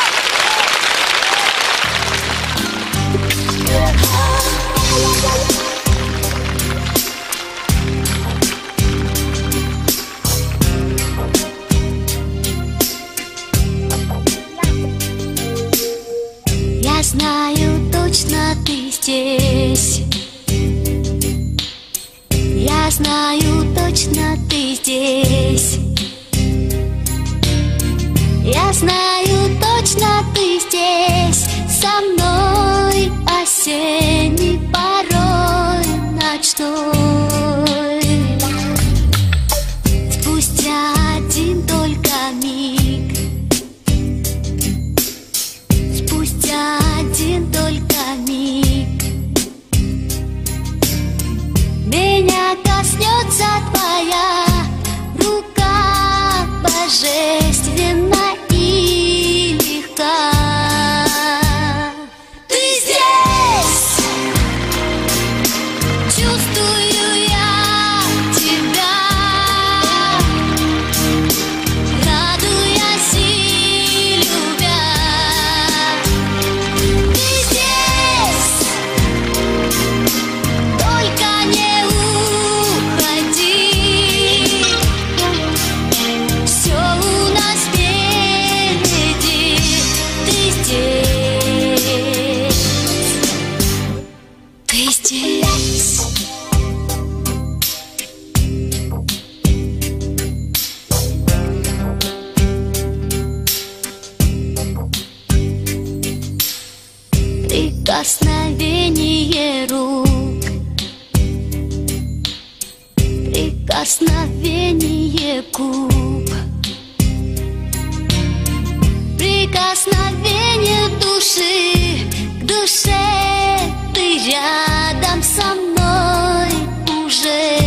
Я знаю, точно ты здесь. Я знаю, точно ты здесь. Я знаю, точно ты здесь со мной осенний порой ночной. Спустя один только миг, спустя один только миг, меня коснется твоя рука божественно и легка. Ты здесь, чувствую куб. Прикосновение души к душе, ты рядом со мной уже.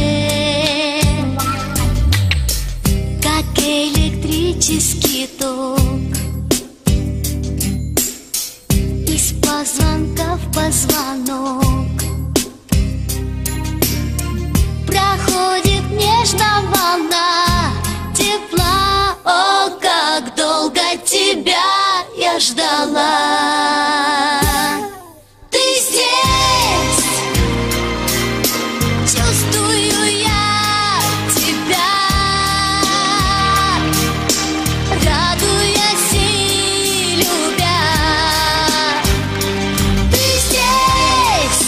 Как электрический ток из позвонка в позвонок проходит нежно волна тепла. О, как долго тебя я ждала. Ты здесь, чувствую я тебя, радуясь и любя. Ты здесь,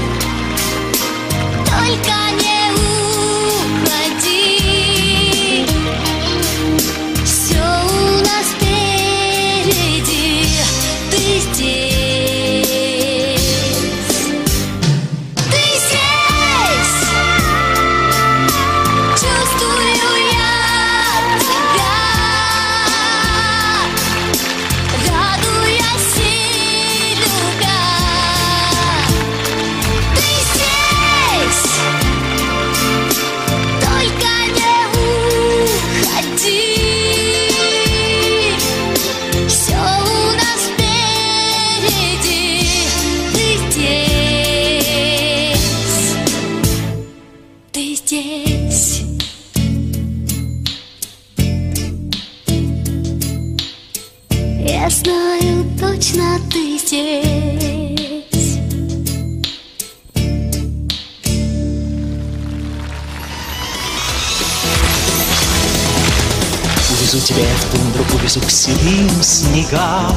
только не уходи. Все у нас впереди. Ты здесь, ты здесь, чувствую я тебя, радуясь и любя. Ты здесь, только не уходи. Все у нас впереди. Ты здесь, ты здесь. Я знаю точно, ты здесь. Увезу тебя в тундру, увезу к седым снегам,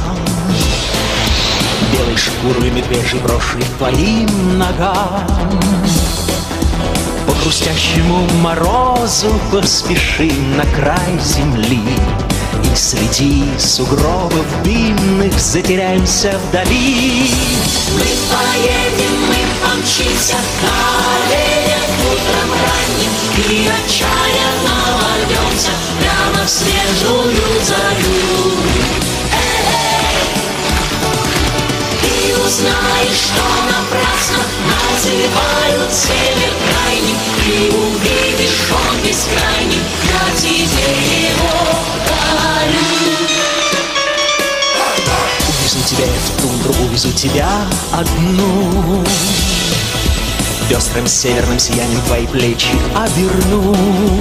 белой шкурой медвежий броши к твоим ногам. По хрустящему морозу поспешим на край земли, и среди сугробов дымных затеряемся вдали. Мы поедем, мы помчимся на оленях утром ранним, и отчаянно ворвемся прямо в свежую зарю. Ты узнаешь, что напрасно называют север крайним, ты увидишь, он бескрайний, я тебе его дарю. Увезу тебя в тундру, увезу тебя одну, пестрым северным сиянием твои плечи оберну.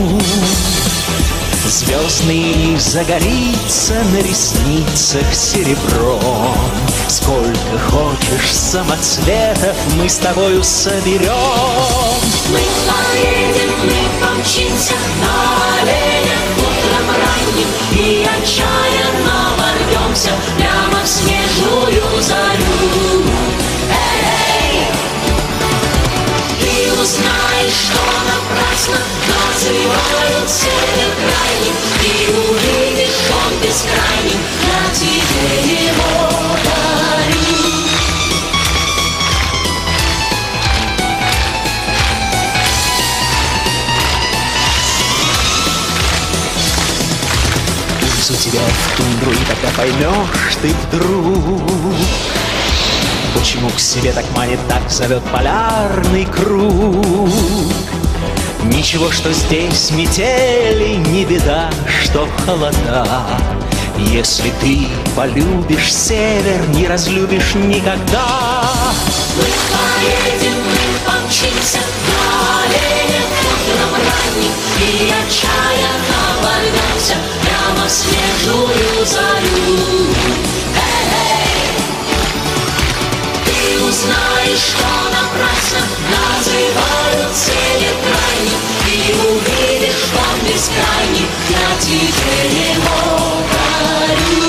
Звездный загорится на ресницах серебром. Сколько хочешь самоцветов мы с тобою соберем. Мы поедем, мы помчимся на оленях утром ранним, и отчаянно ворвемся прямо в свежую зарю. Ты узнаешь, что напрасно называют север крайним, ты увидишь, он бескрайний, я тебе его дарю. Увезу тебя в тундру, и тогда поймешь ты вдруг, почему к себе так манит, так зовет полярный круг. Ничего, что здесь метели, не беда, что холода. Если ты полюбишь север, не разлюбишь никогда. Мы поедем, мы помчимся на оленях утром ранним, и отчаянно ворвемся прямо в свежую зарю. Ты узнаешь, что напрасно называют север крайним, ты увидишь, он бескрайний, я тебе его дарю.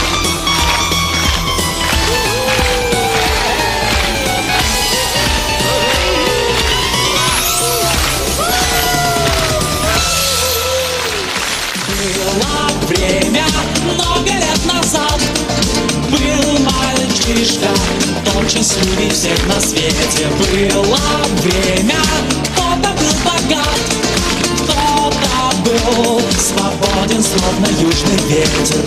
Было время много лет назад, был мальчишка, тот счастливей всех на свете. Было время, кто-то был богат, кто-то был свободен, словно южный ветер.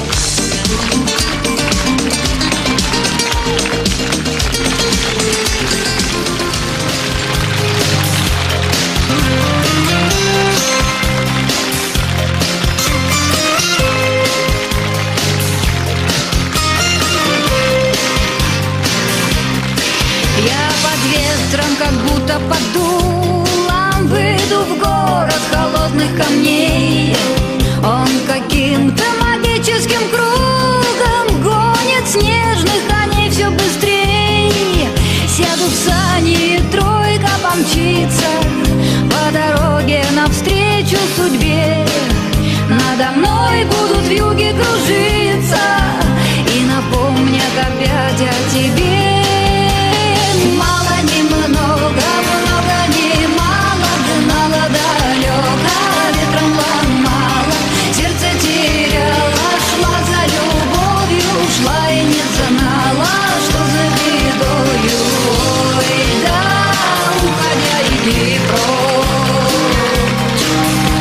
Я под ветром, как будто под дулом, выйду в город холодных камней. Он каким-то магическим кругом гонит снежных коней все быстрее. Сяду в сани, и тройка помчится по дороге навстречу судьбе. Надо мной будут вьюги кружиться и напомнят опять о тебе. Мало, немного, много, немало, гнала далеко, ветром ломала, сердце теряла, шла за любовью, ушла и не знала, что за бедою. Ой, да, уходя, иди прочь.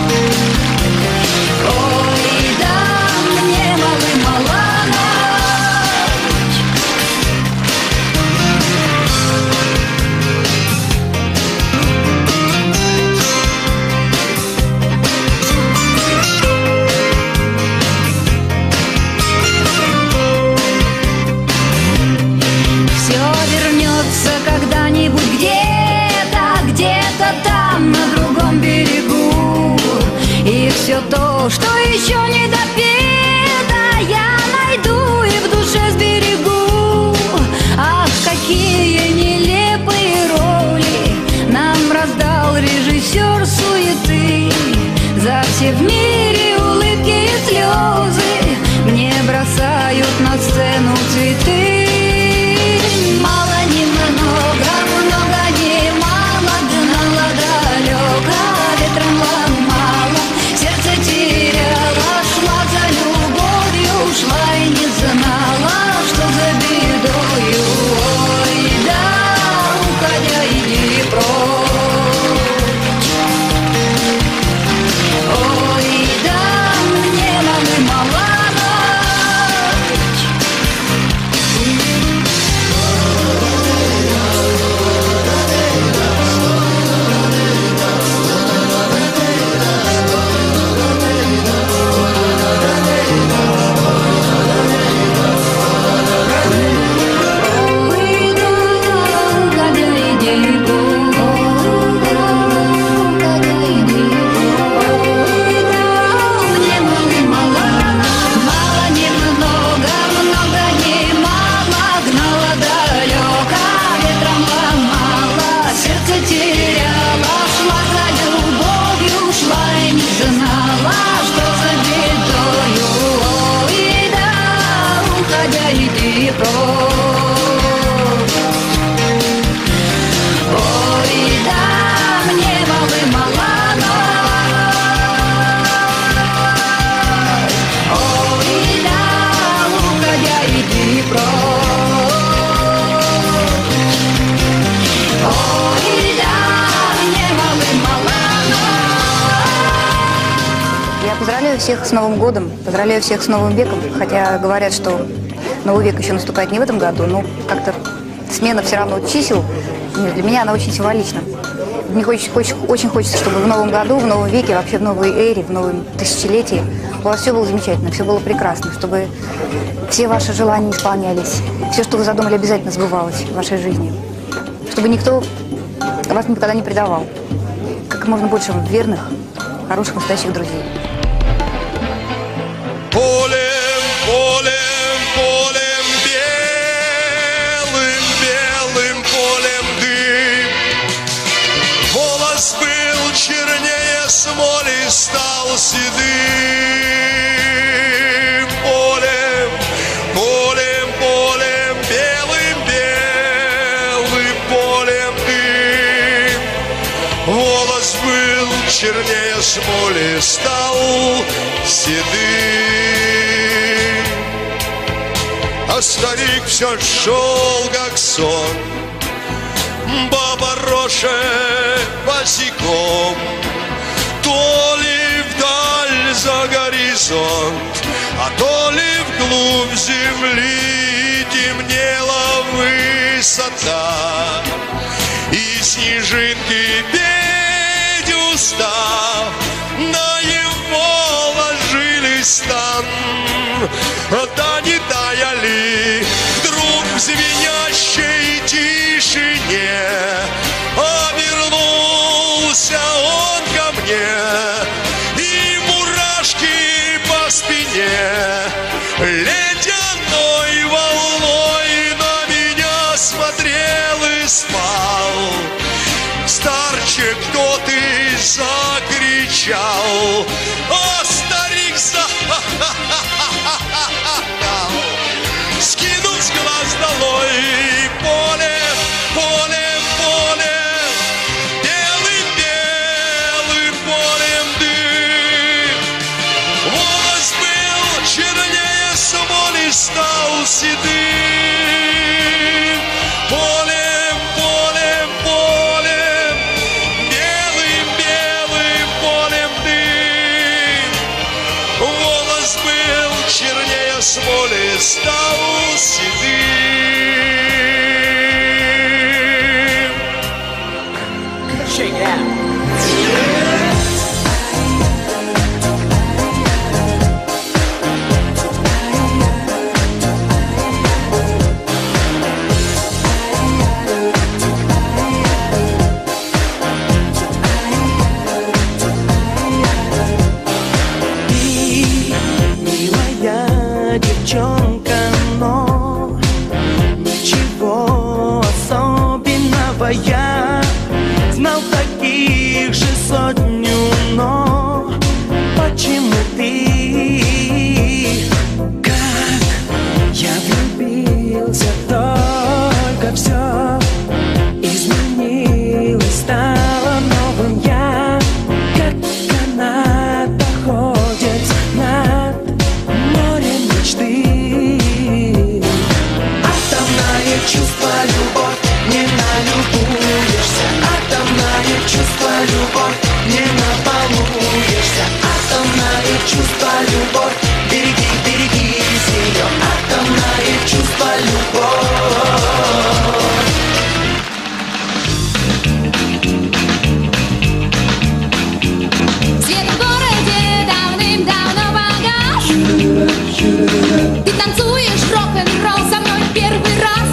Ой, да, мне мало, мала. Когда-нибудь где-то там, на другом берегу. И все то, что еще не допето, я найду и в душе сберегу. Ах, какие нелепые роли нам раздал режиссер суеты. За все в мире улыбки и слезы мне бросают на сцену цветы. Мало, немного, много, немало, гнала далеко, ветром ломала, сердце теряла, шла за любовью, ушла и не знала, что за бедою. Ой, да, уходя, иди прочь. Ой, да, мне мало, мало. Поздравляю всех с Новым годом, поздравляю всех с Новым веком, хотя говорят, что Новый век еще наступает не в этом году, но как-то смена все равно чисел, для меня она очень символична. Мне очень хочется, чтобы в Новом году, в Новом веке, вообще в новой эре, в новом тысячелетии у вас все было замечательно, все было прекрасно, чтобы все ваши желания исполнялись, все, что вы задумали, обязательно сбывалось в вашей жизни, чтобы никто вас никогда не предавал, как можно больше верных, хороших, настоящих друзей. Полем, полем, полем, белым, белым полем дым. Волос был чернее смоли, стал седым. Полем, полем, полем, белым, белым полем дым. Волос был чернее смоли, стал седым. А старик все шел, как сон, баба Роша босиком, то ли вдаль горизонт, а то ли вглубь земли темнела высота. И снежинки петь устав, на его ложились там. Да не таяли, вдруг в звенящей тишине обернулся он ко мне, и мурашки по спине ледяной волной на меня смотрел и спал. Старче, кто ты? Закричал, а старик скинул с глаз долой поле, поле, поле, белым, белым полем дым. Волос был чернее смоли, стал седым. Полем, полем, полем, белым, белым полем дым. Волос был чернее смоли, стал седым. Shake it out. Девчонка, но ничего особенного я знал таких же сотню, но почему ты? Как я влюбился, только все изменилось, стало новым я, как канатоходец над морем мечты. Атомное чувство, любовь, не налюбуешься. Атомное чувство, любовь, не наполуешься. Атомное чувство, любовь, береги, берегись ее. Атомное чувство, любовь. Свет в городе давным-давно погас. Ты танцуешь рок-н-ролл со мной первый раз.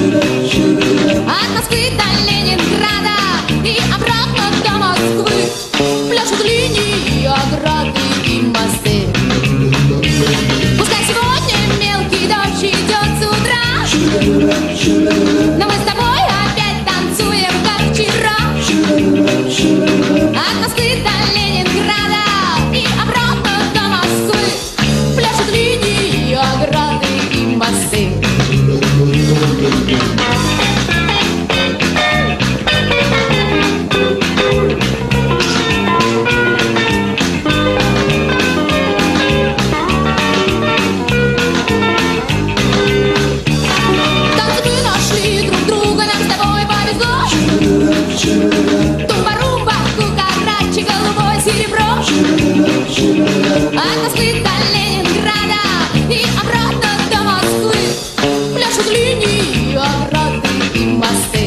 От Москвы до Ленинграда и обратно до Москвы пляшут линии, ограды и мосты. Пускай сегодня мелкий дождь идет с утра, но мы с тобой опять танцуем, как вчера. От Москвы до Ленинграда и обратно до Москвы пляшут линии, ограды и мосты. Танцы мы нашли друг друга, нам с тобой повезло. Тумба-румба, кукарачи, голубое серебро. От Москвы до Ленинграда и обратно до Москвы пляшут линии, ограды и мосты.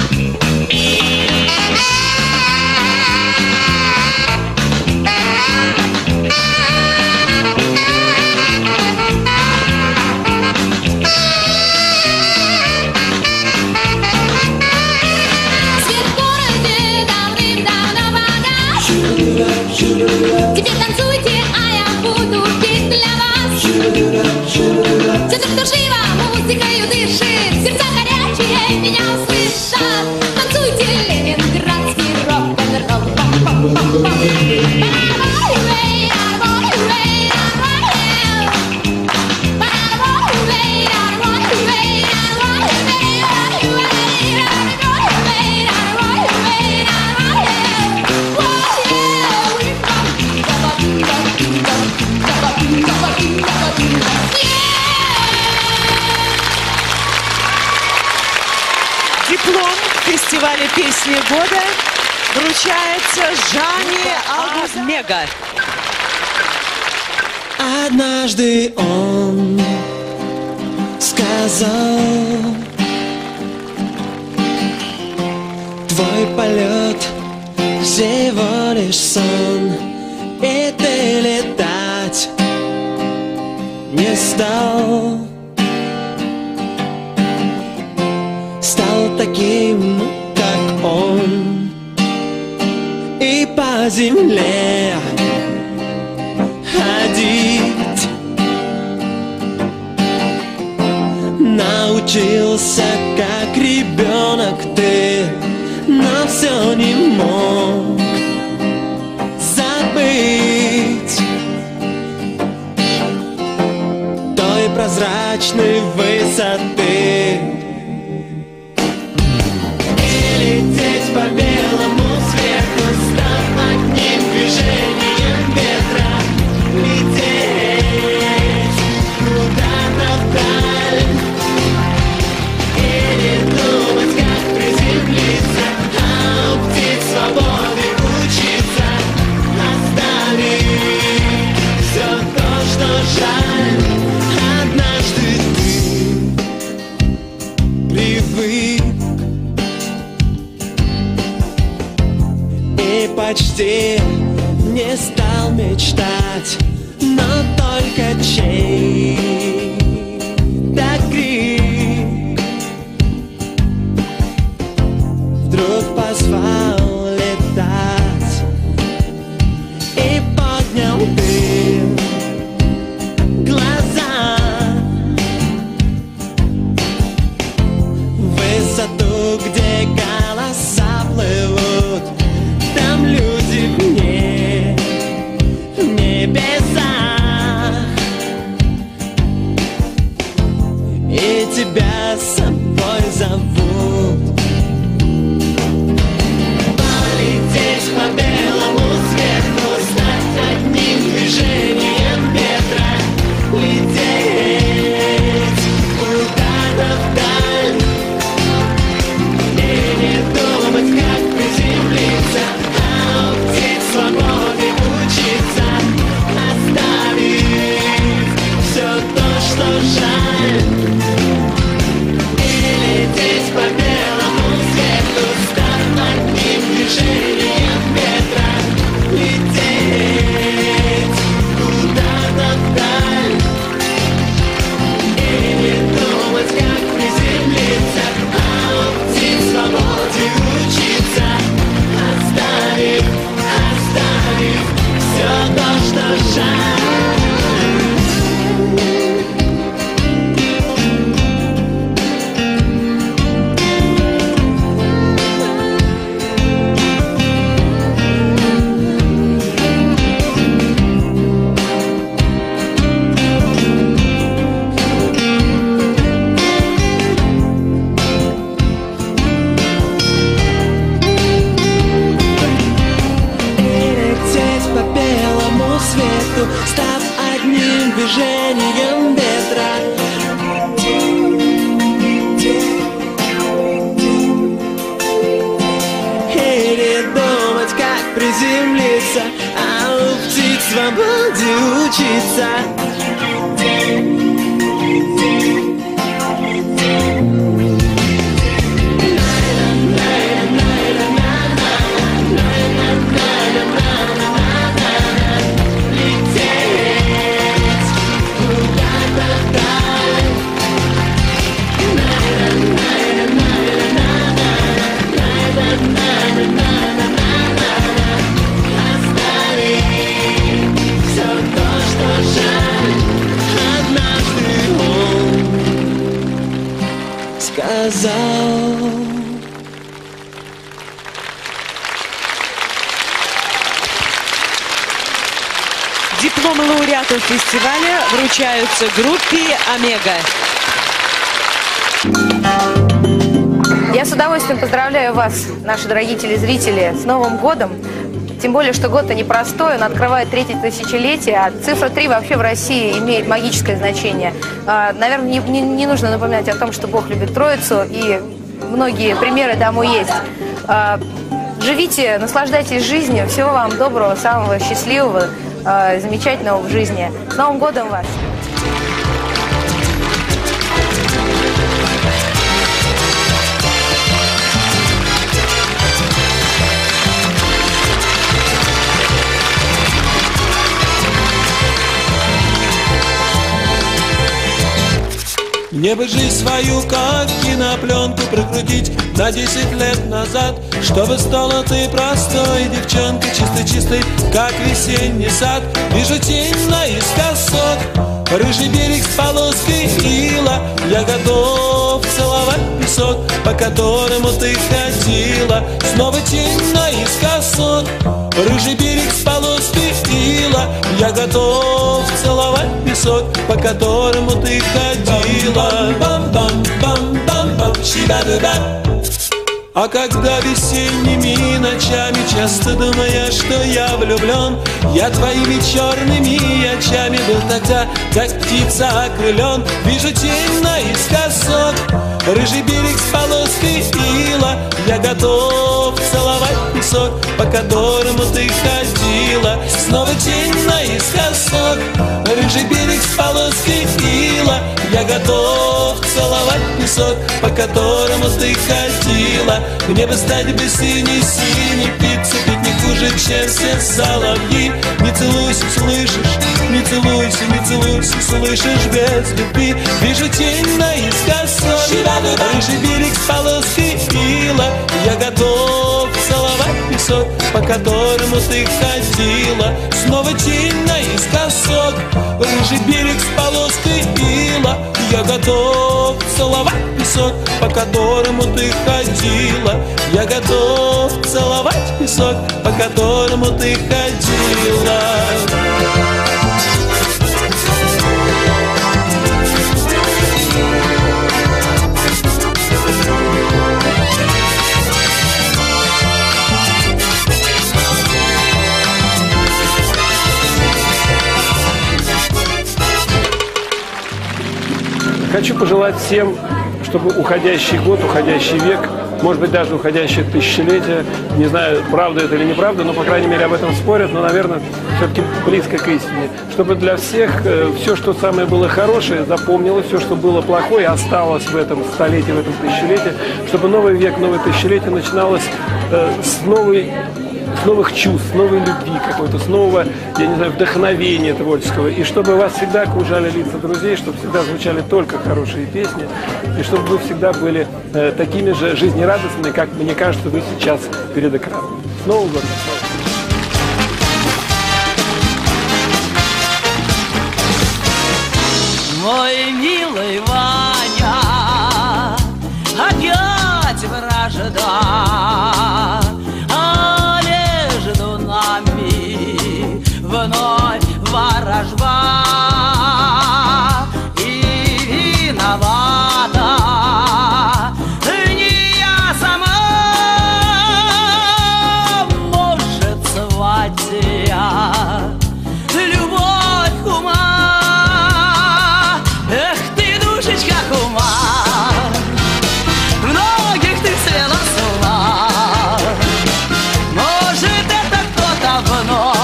Свет в городе давным-давно погас. Теперь танцуйте, а я буду петь для вас. Все так живо музыкою дышит, сердца горячие меня услышат. Танцуйте ленинградский рок-н-ролл. Диплом фестиваля «Песни года» вручается Жанне Мега. Однажды он сказал: твой полет всего лишь сон, и ты летать не стал. Стал таким, как он, и по земле ходить. Научился, как ребенок ты, но все не мог забыть той прозрачной высоты. И лететь по белому свету, став одним движением ветра. Лететь куда-то вдаль и не думать, как приземлиться, а у птиц свободы учиться, оставить все то, что жаль. Однажды ты привык и почти не стал мечтать, но только чей-то крик вдруг позвал летать, и поднял ты глаза в высоту, где голоса плывут, там люди в небесах, и тебя с собой зовут. Полететь по белому свету, стать одним движением ветра. Лететь куда-то вдаль и не думать, как приземлиться, а у птиц свободы учиться, оставить все то, что жаль. И лететь по белому свету, став одним движением ветра. Лететь куда-то вдаль и не думать, как приземлиться, а у птиц свободе учиться, оставив все то, что жаль. Став одним движением ветра. И не думать, как приземлиться, а у птиц свободе учиться. Сказал. Дипломы лауреатов фестиваля вручаются группе «Омега». Я с удовольствием поздравляю вас, наши дорогие телезрители, с Новым годом. Тем более, что год-то непростой, он открывает третье тысячелетие, а цифра 3 вообще в России имеет магическое значение. Наверное, не нужно напоминать о том, что Бог любит Троицу, и многие примеры тому есть. Живите, наслаждайтесь жизнью, всего вам доброго, самого счастливого. замечательного в жизни. С Новым годом вас! Мне бы жизнь свою, как кинопленку, прокрутить на 10 лет назад, чтобы стала ты простой девчонкой, чистой-чистой, как весенний сад. Вижу тень наискосок, рыжий берег с полоской ила. Я готов целовать песок, по которому ты ходила. Снова тень наискосок, рыжий берег с полоской ила. Я готов целовать песок, по которому ты ходила. Бам-бам-бам-бам-бам, щиба-ду-ба. А когда весенними ночами часто думая, что я влюблен, я твоими черными очами был тогда, как птица окрылен. Вижу тень наискосок, рыжий берег с полоской ила. Я готов целовать песок, по которому ты ходила. Снова тень наискосок, рыжий берег с полоской ила. Я готов целовать песок, по которому ты ходила. Мне бы стать бы синий-синий, пиццу пить не хуже, чем все соловьи. Не целуйся, слышишь, не целуйся, не целуйся, слышишь, без любви. Вижу тень наискосок, рыжий берег с полоской ила. Я готов целовать песок, по которому ты ходила. Снова тень наискосок, рыжий берег с полоской ила. Я готов целовать песок, по которому ты ходила. Я готов целовать песок, по которому ты ходила. Хочу пожелать всем, чтобы уходящий год, уходящий век, может быть, даже уходящее тысячелетие, не знаю, правда это или неправда, но, по крайней мере, об этом спорят, но, наверное, все-таки близко к истине. Чтобы для всех все, что самое было хорошее, запомнилось, все, что было плохое, осталось в этом столетии, в этом тысячелетии, чтобы новый век, новое тысячелетие начиналось с новых чувств, с новой любви какой-то, с нового, я не знаю, вдохновения творческого. И чтобы вас всегда окружали лица друзей, чтобы всегда звучали только хорошие песни, и чтобы вы всегда были такими же жизнерадостными, как, мне кажется, вы сейчас перед экраном. С Новым годом! Мой милый Ваня, опять вражда. Вновь ворожба, и виновата не я сама, может, сватья, любовь ума. Эх ты, душечка, кума, многих ты свела с ума. Может, это кто-то вновь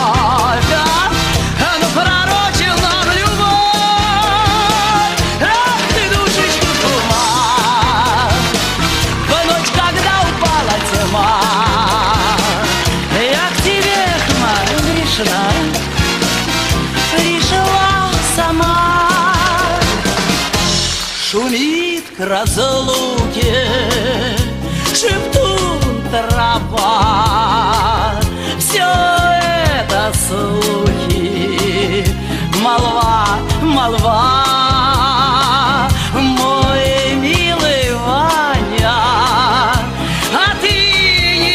пришла сама. Шумит к разлуке шептун трава. Все это слухи, молва, молва. Мой милый Ваня, а ты не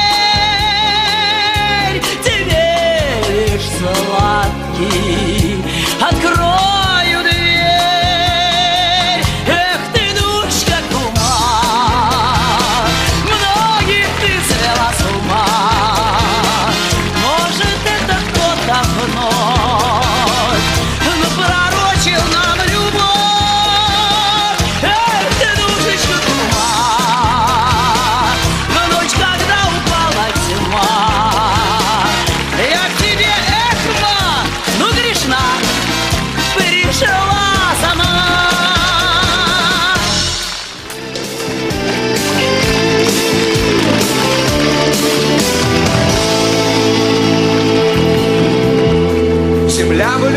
верь, тебе лишь сладкий открою дверь. Эх ты, душка, кума, многих ты свела с ума. Может, это кто-то вновь напророчил нам любовь. Эх ты, душечка, кума, в ночь, когда упала тьма, я к тебе, эх, ма,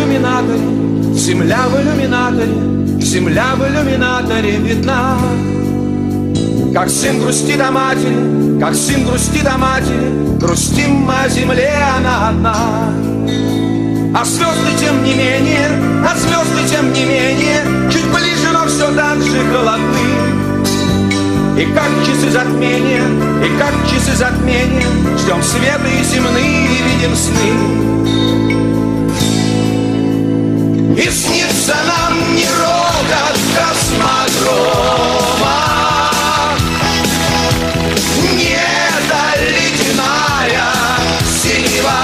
иллюминаторе, земля в иллюминаторе, земля в иллюминаторе видна. Как сын грустит о матери, как сын грустит о матери, грустим мы о земле, она одна. А звезды тем не менее, а звезды тем не менее, чуть ближе, но все так же холодны. И как часы затмения, и как часы затмения, ждем света и земные, и видим сны. И снится нам не рокот космодрома, не эта ледяная синева,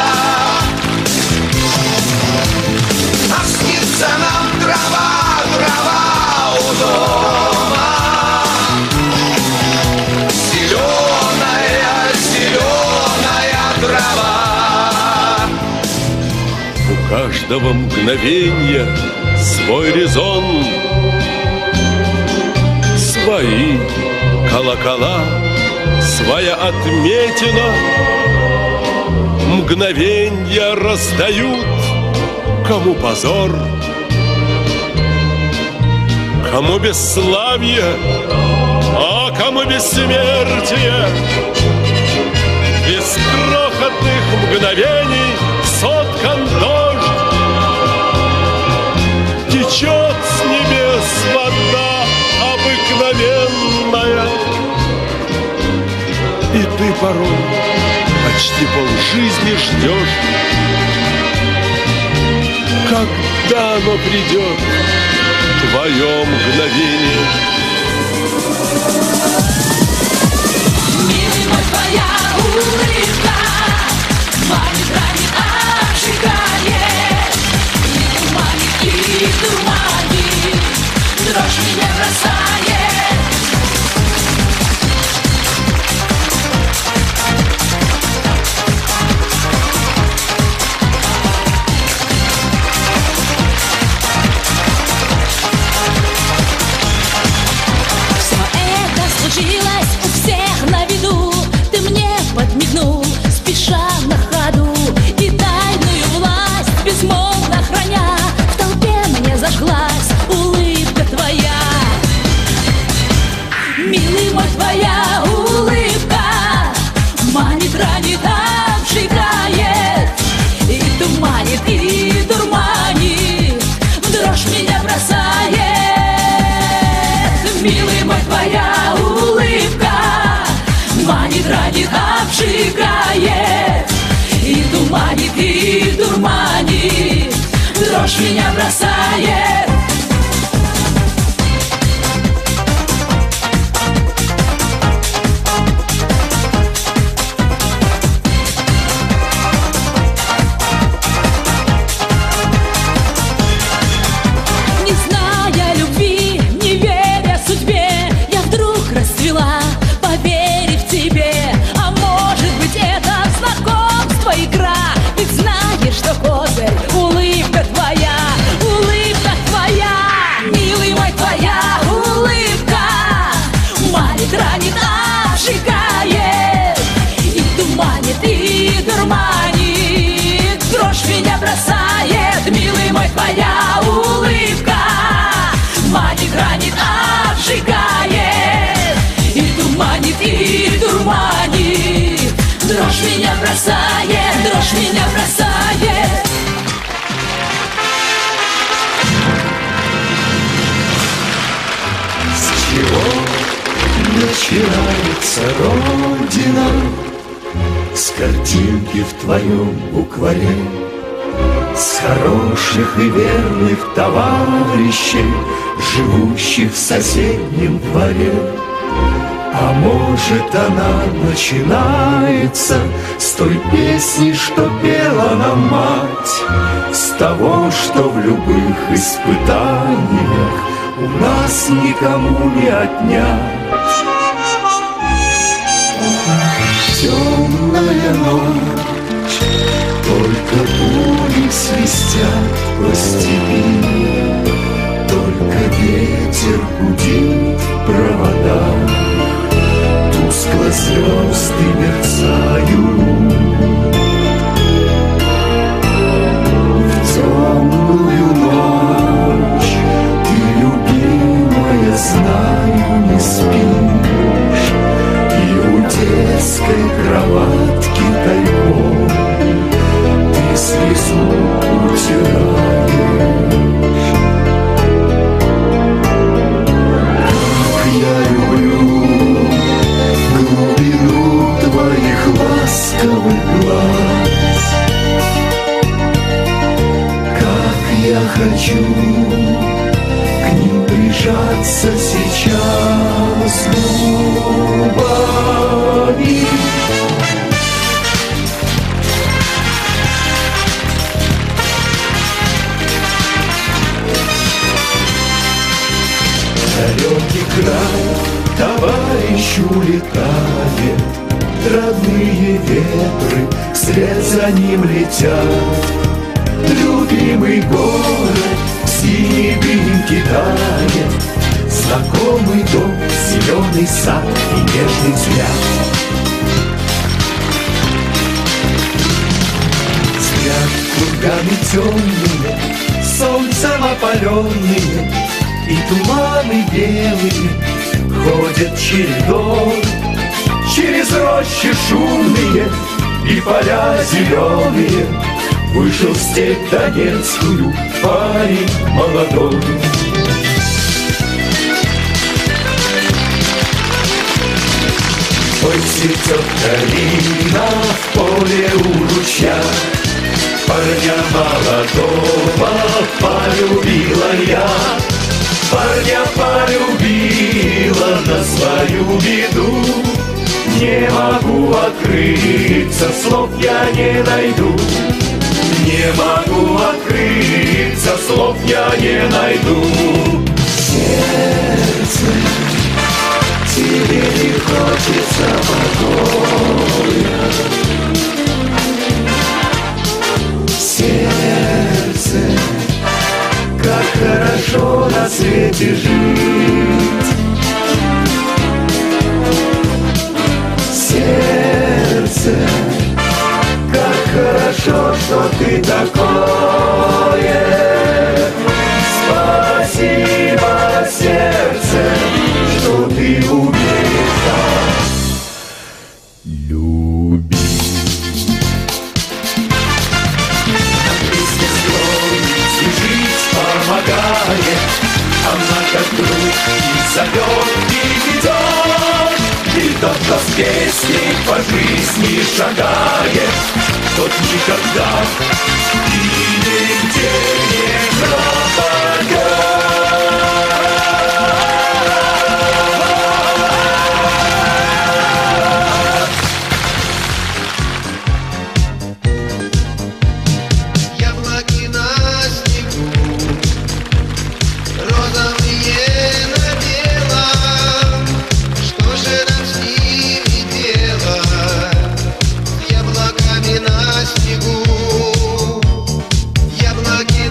а снится нам трава, трава у дома, зеленая, зеленая трава. У каждого мгновенья свой резон, свои колокола, своя отметина. Мгновенья раздают, кому позор, кому бесславие, а кому бессмертие. Из крохотных мгновений соткан дождь, течет с небес вода обыкновенная. И ты порой почти полжизни ждешь, когда оно придет, твое мгновение. Милый мой, твоя улыбка манит, ранит, обжигает. И туманит, дрожь меня бросает. Все это случилось у всех на виду. Ты мне подмигнул, спеша на ходу, и тайную власть безмолвно храня, в толпе мне зажглась улыбка твоя. Милый мой, твоя улыбка манит, ранит, обжигает. И туманит, и дурманит, в дрожь меня бросает. Милый мой, твоя улыбка манит, ранит, обжигает. И туманит, и дурманит, дрожь меня бросает. Не зная любви, не веря судьбе, я вдруг расцвела, поверив тебе. А может быть, это знакомство, игра, ведь знаешь, что козырь — улыбка твоя, улыбка твоя. Милый мой, твоя улыбка манит, ранит, обжигает. И туманит, и дурманит, дрожь меня бросает. Милый мой, твоя улыбка манит, ранит, обжигает. И туманит, и дурманит, дрожь меня бросает, дрожь меня бросает. С чего начинается Родина? С картинки в твоем букваре, с хороших и верных товарищей, живущих в соседнем дворе. А может, она начинается с той песни, что пела нам мать, с того, что в любых испытаниях у нас никому не отнять. Темная ночь, только пули свистят по степи, только ветер гудит в проводах, тускло звезды мерцают. В хочу к ним прижаться сейчас губами. Далекий край товарищ улетает, родные ветры вслед за ним летят. Любимый город синий дым кидает, знакомый дом, зеленый сад и нежный взгляд. Взгляд курганы темные, солнцем опаленные, и туманы белые ходят чередой через рощи шумные и поля зеленые. Вышел в степь донецкую парень молодой. Ой, цветет калина в поле у ручья, парня молодого полюбила я. Парня полюбила на свою беду. Не могу открыться, слов я не найду. Не могу открыться, слов я не найду. Сердце, тебе не хочется покоя. Сердце, как хорошо на свете жить. Сердце, как хорошо, что ты такое. Спасибо, сердце, что ты умеешь так любить. Песня склонности жить помогает, она как друг и зовет, и ведет. И тот, кто с песней по жизни шагает, тот никогда и нигде не пропадет. Яблоки на снегу, розовые на белом. Что же нам с ними делать? Яблоками на снегу, яблоки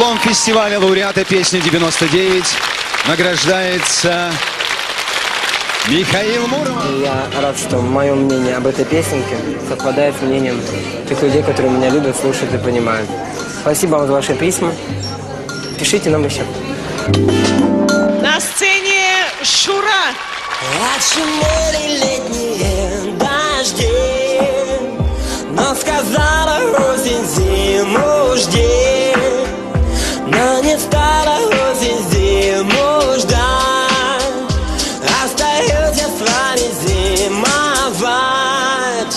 Диплом фестиваля лауреата песни 99 награждается Михаил Муромов. Я рад, что мое мнение об этой песенке совпадает с мнением тех людей, которые меня любят, слушают и понимают. Спасибо вам за ваши письма. Пишите нам еще. На сцене Шура. Отшумели летние дожди, но сказала осень зиму жди, но не стала осень зиму ждать, остаюсь я с вами зимовать.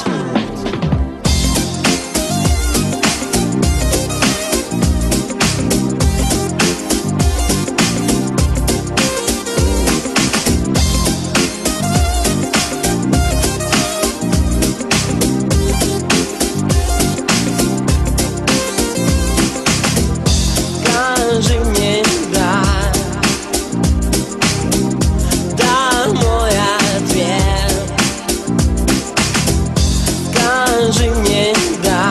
Скажи мне да, да мой ответ. Скажи мне да,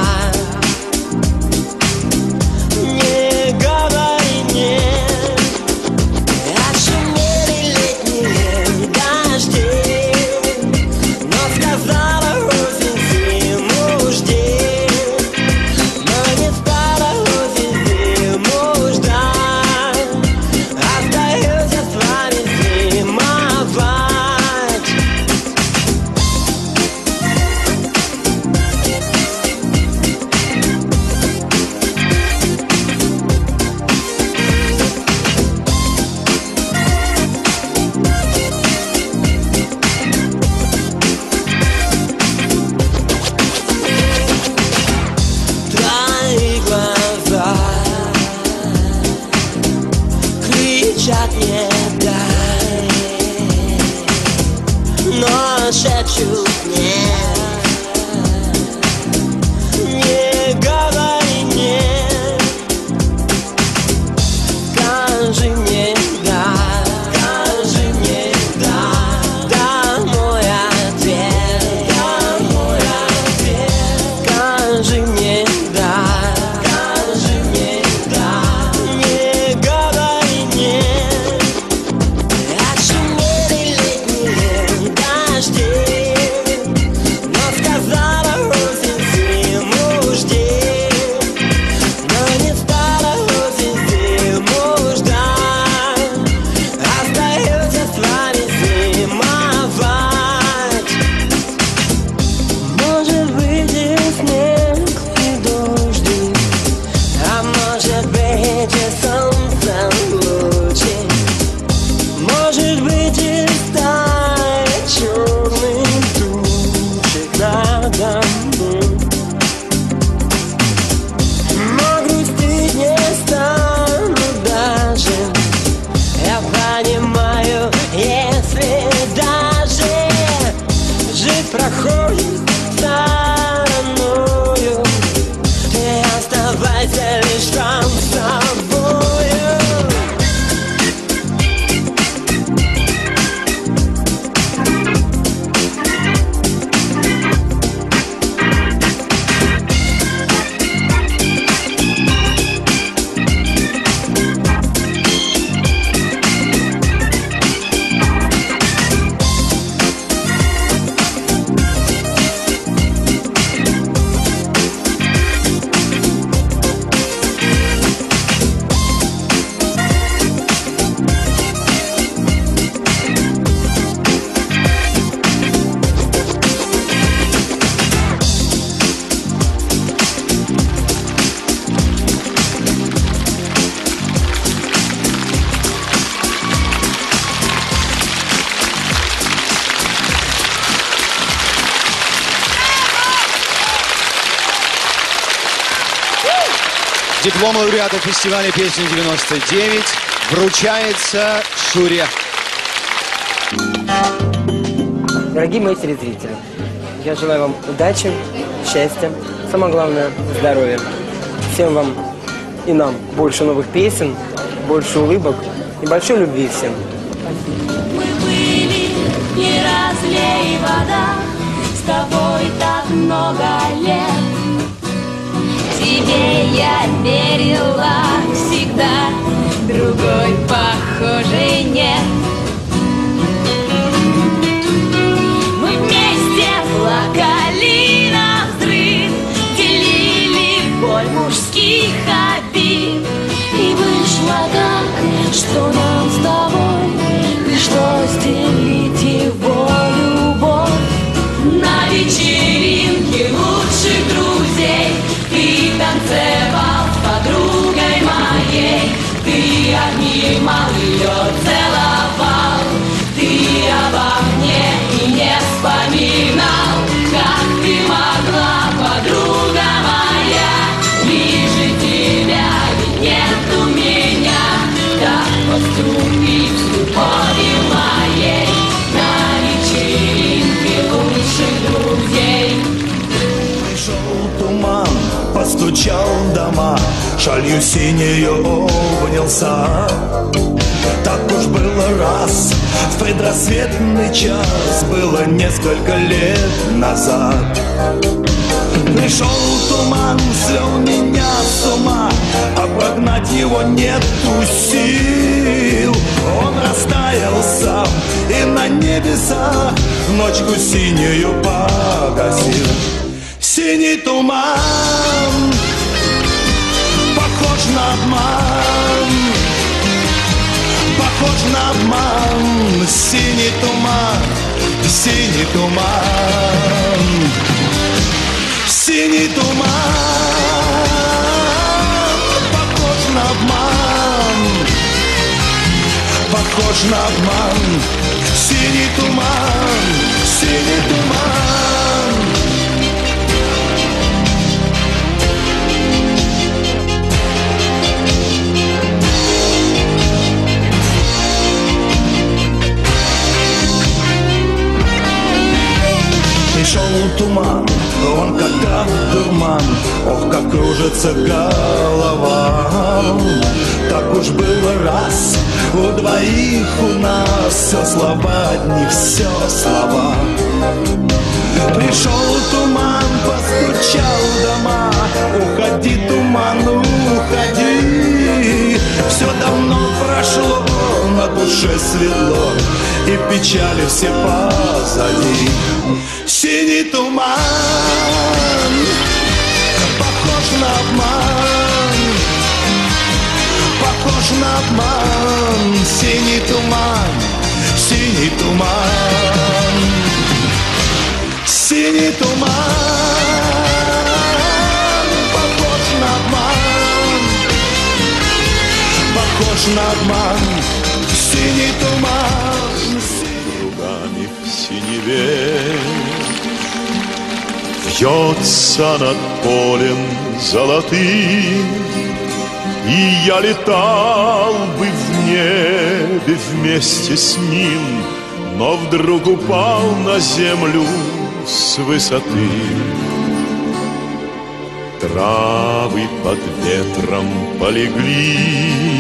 не говори нет. Отшумели летние дожди, но сказала осень зиму жди, но не стала осень зиму ждать, остаюсь я с вами зимовать. Твои глаза кричат мне дай, но шепчут нет, не говори нет. Скажи мне да, скажи мне да, да мой ответ, да мой ответ. Скажи мне да, скажи мне да, не говори нет. Отшумели летние дожди, но сказала осень зиму жди, но не стала осень зиму ждать, остаюсь я с вами зимовать. Может быть и снег, и дождик, а может быть и солнце лучи, может быть и стает черный тучек надо мной. Но грустить не стану даже, я понимаю, если даже жизнь проходит стороною, ты оставайся лишь сам собою. Диплом лауреата фестиваля песни 99 вручается Шуре. Дорогие мои телезрители, я желаю вам удачи, счастья, самое главное – здоровья. Всем вам и нам больше новых песен, больше улыбок и большой любви всем. Мы были, не разлей вода, с тобой так много лет. Тебе тебе я верила всегда, другой похожей нет. Мы вместе плакали навзрыд, делили боль мужских обид. И вышло так, что нам с тобой пришлось делить его любовь. На вечеринке лучших друзей ты танцевал с подругой моей. Ты обнимал ее, целовал, ты обо мне и не вспоминал. Как ты могла, подруга моя, ближе тебя ведь нет у меня. Так поступить с любовью моей на вечеринке лучших друзей. Пришел туман, постучал в дома, шалью синею обнялся. Так уж было раз, в предрассветный час, было несколько лет назад. Пришел туман, свел меня с ума, а прогнать его нету сил. Он растаял сам и на небесах ночку синюю погасил. Синий туман похож на обман, похож на обман. Синий туман, синий туман, синий туман похож на обман, похож на обман. Синий туман, синий туман. Пришел туман, он как дурман, ох, как кружится голова. Так уж было раз, у двоих у нас все слова, одни все слова. Пришел туман, постучал в дома, уходи, туман, уходи. Все давно прошло, на душе светло, и печали все позади. Синий туман похож на обман, похож на обман. Синий туман, синий туман, синий туман похож на обман, похож на обман. Синий туман, кругами в синеве вьется над полем золотым, и я летал бы в небе вместе с ним, но вдруг упал на землю с высоты. Травы под ветром полегли,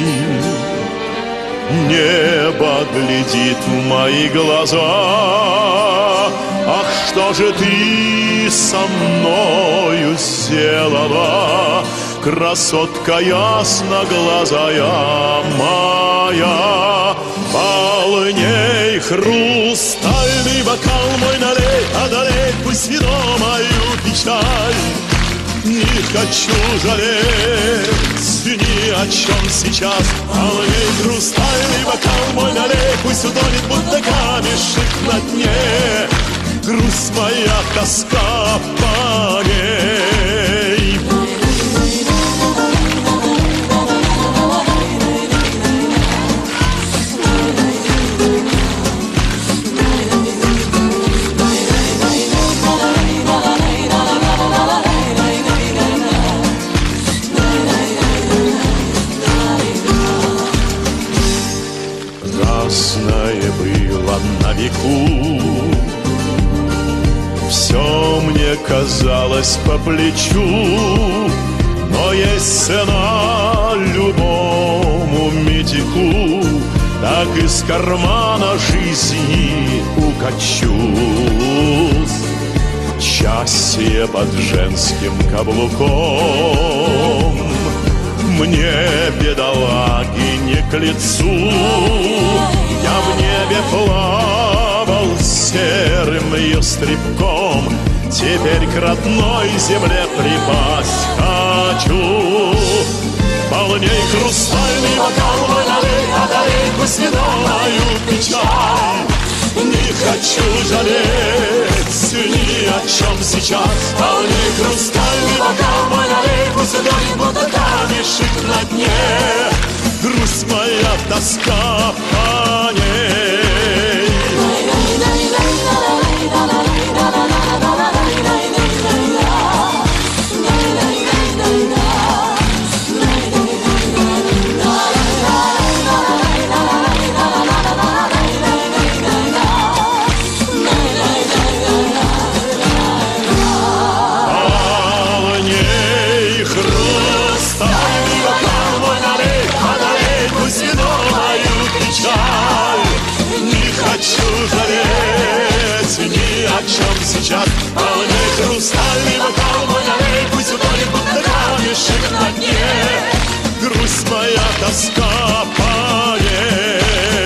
небо глядит в мои глаза. Ах, что же ты со мною сделала, красотка ясноглазая моя? Полней хрустальный бокал мой налей, одолей пусть вино мою печаль. Не хочу жалеть ни о чем сейчас, полней хрустальный бокал мой налей, пусть утонет, будто камешек на дне. Грусть моя, тоска по ней. Разное было на веку, все мне казалось по плечу, но есть цена любому митику, так из кармана жизни укачусь. счастье под женским каблуком. Мне, бедолаги, не к лицу. Я в небе плавал серым ястребком. Теперь к родной земле припасть хочу. Полней хрустальный бокал мой налей, одарей посвятую печаль. Не хочу жалеть ни о чем сейчас. Полней хрустальный бокал мой налей, пусть ударит, будто камешек на дне. Грусть моя, тоска по ней. Не хочу жалеть ни о чем сейчас. Полней хрустальный бокал мой налей, пусть утонет, будто камешек на дне. Грусть моя, тоска по ней.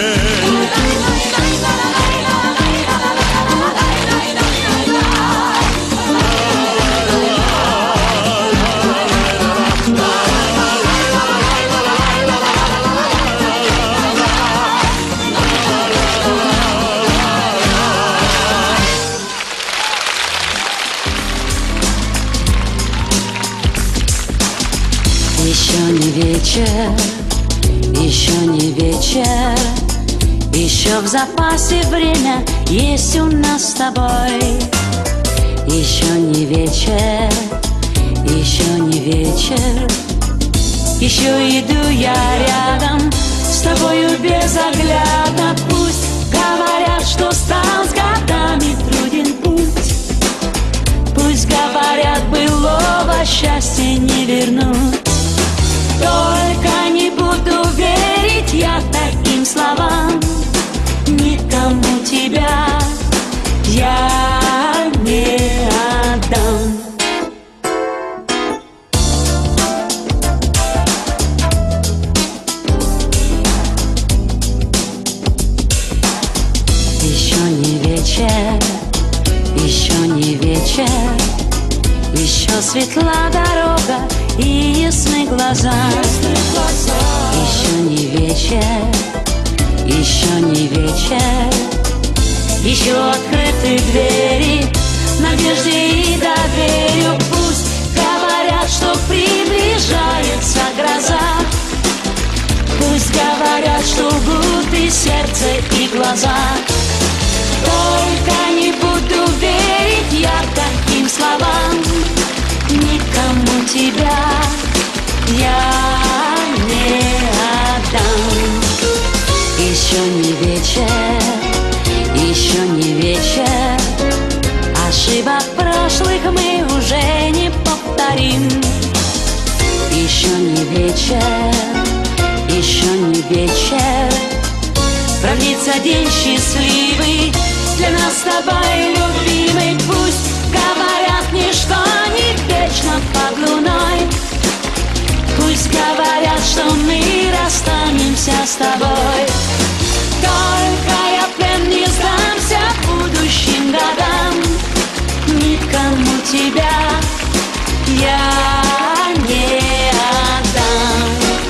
Еще не вечер, еще не вечер, еще в запасе время есть у нас с тобой. Еще не вечер, еще не вечер, еще иду я рядом с тобою безоглядно. Пусть говорят, что стал с годами труден путь. Пусть говорят, былого счастья не вернуть. Только не буду верить я таким словам. Никому тебя я не отдам. Еще не вечер, еще не вечер, еще светла дорога и ясны глаза. Еще не вечер, еще не вечер, еще открыты двери надежде и доверию. Пусть говорят, что приближается гроза. Пусть говорят, что лгут и сердце, и глаза. Только не буду верить я таким словам. Никому тебя я не отдам. Еще не вечер, еще не вечер, ошибок прошлых мы уже не повторим. Еще не вечер, еще не вечер, продлится день счастливый для нас с тобой, любимый. Пусть говорят, ничто не вечно под луной. Пусть говорят, что мы расстанемся с тобой. Только я в плен не сдамся будущим годам. Никому тебя я не отдам.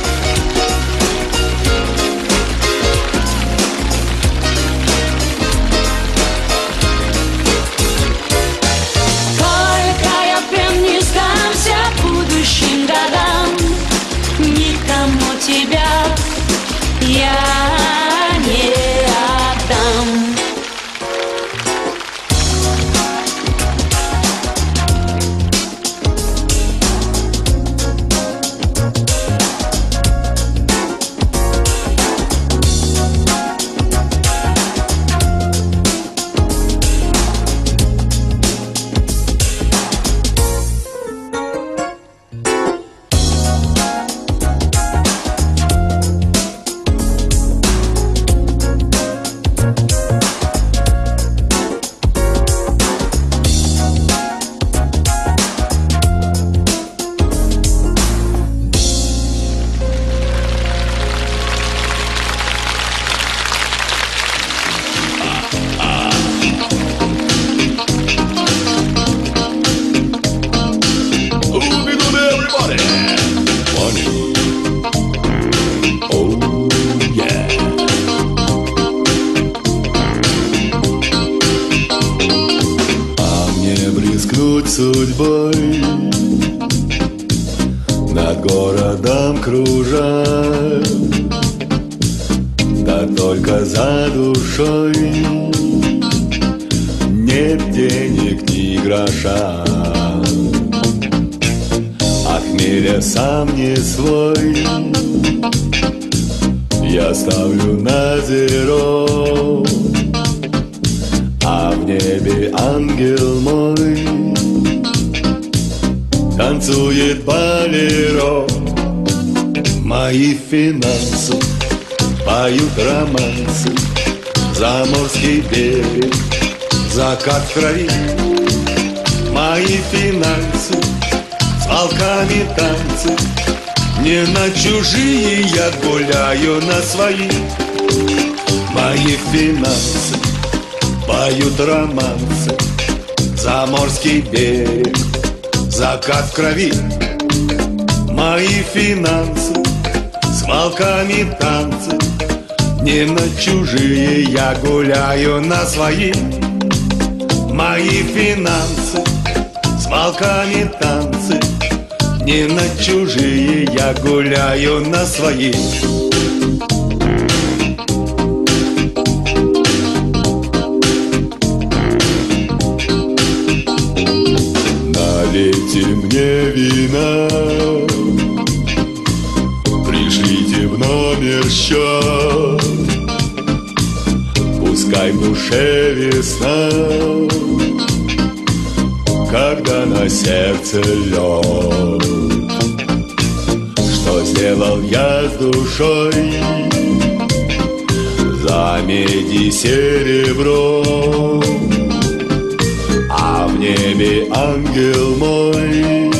Только я в плен не сдамся будущим годам. Никому тебя я не отдам. судьбой над городом кружат, да только за душой нет денег ни гроша. А хмеля сам не свой я ставлю на зеро, а в небе ангел мой танцует болеро. Мои финансы поют романсы, заморский берег, закат в крови. Мои финансы с волками танцы, не на чужие я гуляю, на свои. Мои финансы поют романсы, заморский берег, закат в крови. Мои финансы с волками танцы, не на чужие я гуляю, на свои. Мои финансы с волками танцы, не на чужие я гуляю, на свои. Налейте мне вина, пришлите в номер счет, пускай в душе весна, когда на сердце лед. Что сделал я с душой за медь и серебро, а в небе ангел мой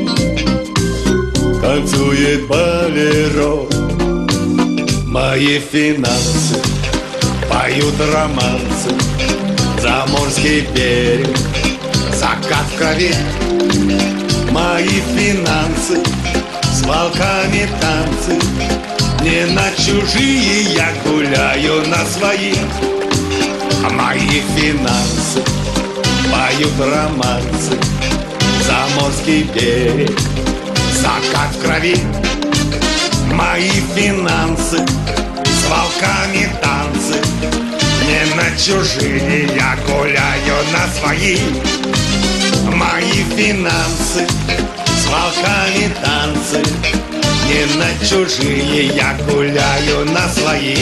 танцует болеро. Мои финансы поют романсы, заморский берег, закат в крови. Мои финансы с волками танцы, не на чужие я гуляю, на свои. Мои финансы поют романсы, заморский берег, закат в крови. Мои финансы с волками танцы, не на чужие я гуляю, на свои. Мои финансы с волками танцы, не на чужие я гуляю, на свои.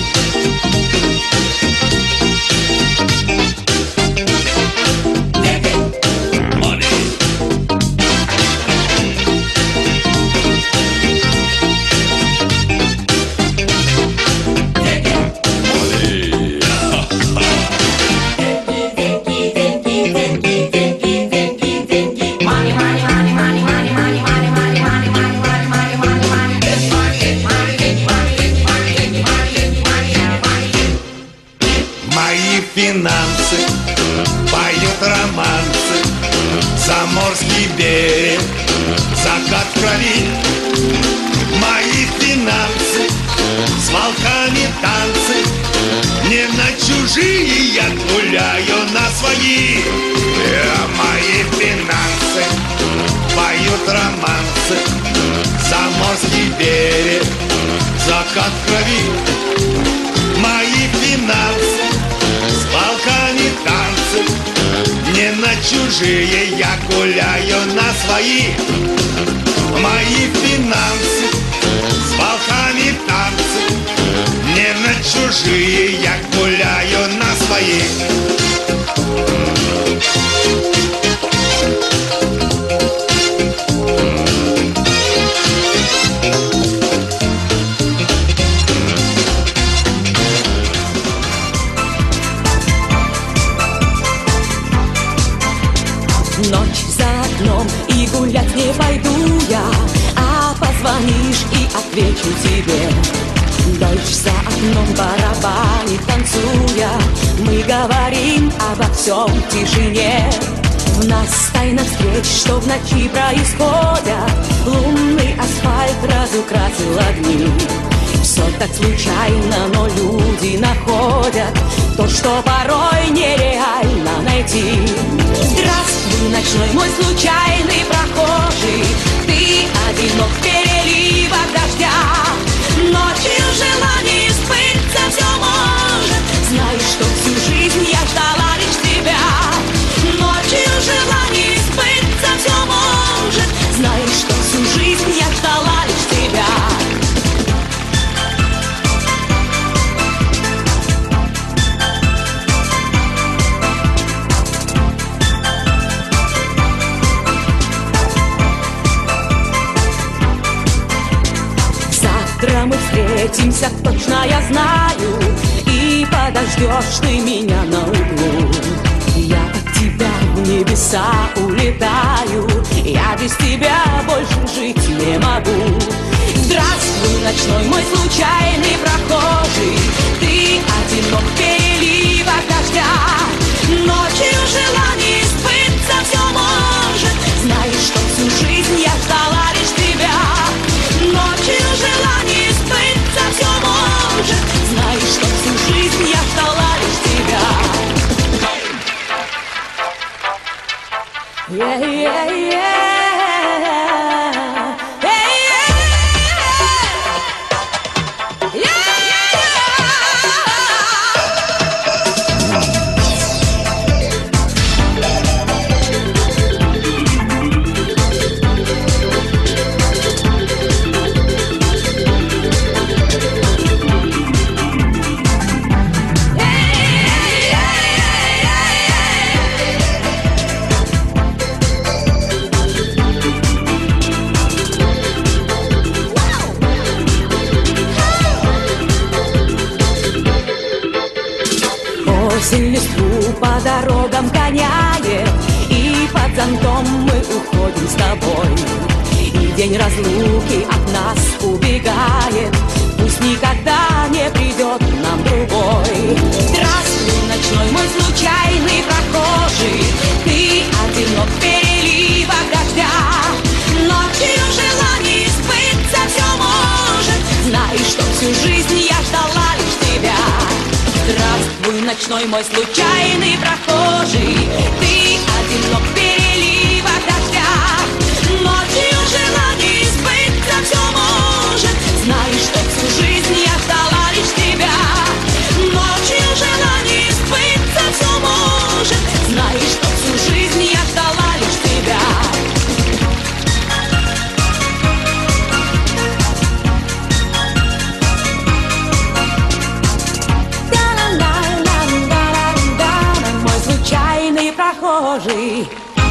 Финансы поют романсы, заморский берег, закат в крови. Мои финансы с волками танцы, не на чужие я гуляю, на свои. Мои финансы поют романсы, заморский берег, закат в крови. Мои финансы с волками танцы, не на чужие я гуляю, на свои. Мои финансы с волками танцы, не на чужие я гуляю, на свои. Ночь за окном, и гулять не пойду я, а позвонишь и отвечу тебе. Дождь за окном барабанит, танцуя, мы говорим обо всем в тишине. В нас тайна встреч, что в ночи происходят, лунный асфальт разукрасил огни. Все так случайно, но люди находят то, что порой нереально найти. Здравствуй, ночной мой случайный прохожий. Ты одинок в переливах дождя. Ночью желание сбыться все может. Знаешь, что всю жизнь я ждала лишь тебя. Ночью желание сбыться все может. Знаешь, что всю жизнь я ждала лишь тебя. Завтра мы встретимся, точно я знаю, и подождешь ты меня на углу. Я от тебя в небеса улетаю, я без тебя больше жить не могу. Здравствуй, ночной мой случайный прохожий. Ты одинок в переливах дождя. Ночью желание сбыться все может. Знаешь, что всю жизнь я ждала лишь тебя. Ночью желание сбыться все может. Знаешь, что всю жизнь я ждала лишь тебя. Yeah, yeah, yeah. Осень листву по дорогам гоняет, и под зонтом мы уходим с тобой. И день разлуки от нас убегает, пусть никогда не придет нам другой. Здравствуй, ночной мой случайный прохожий. Ты одинок в переливах дождя. Ночью желание сбыться все может. Знаешь, что всю жизнь я ждала лишь тебя. Здравствуй, ночной мой случайный прохожий. Ты одинок в переливах дождя. Ночью желание сбыться все может. Знаешь, что всю жизнь я ждала лишь тебя. Ночью желание сбыться все может. Знаешь, что всю жизнь я ждала лишь тебя. Случайный прохожий.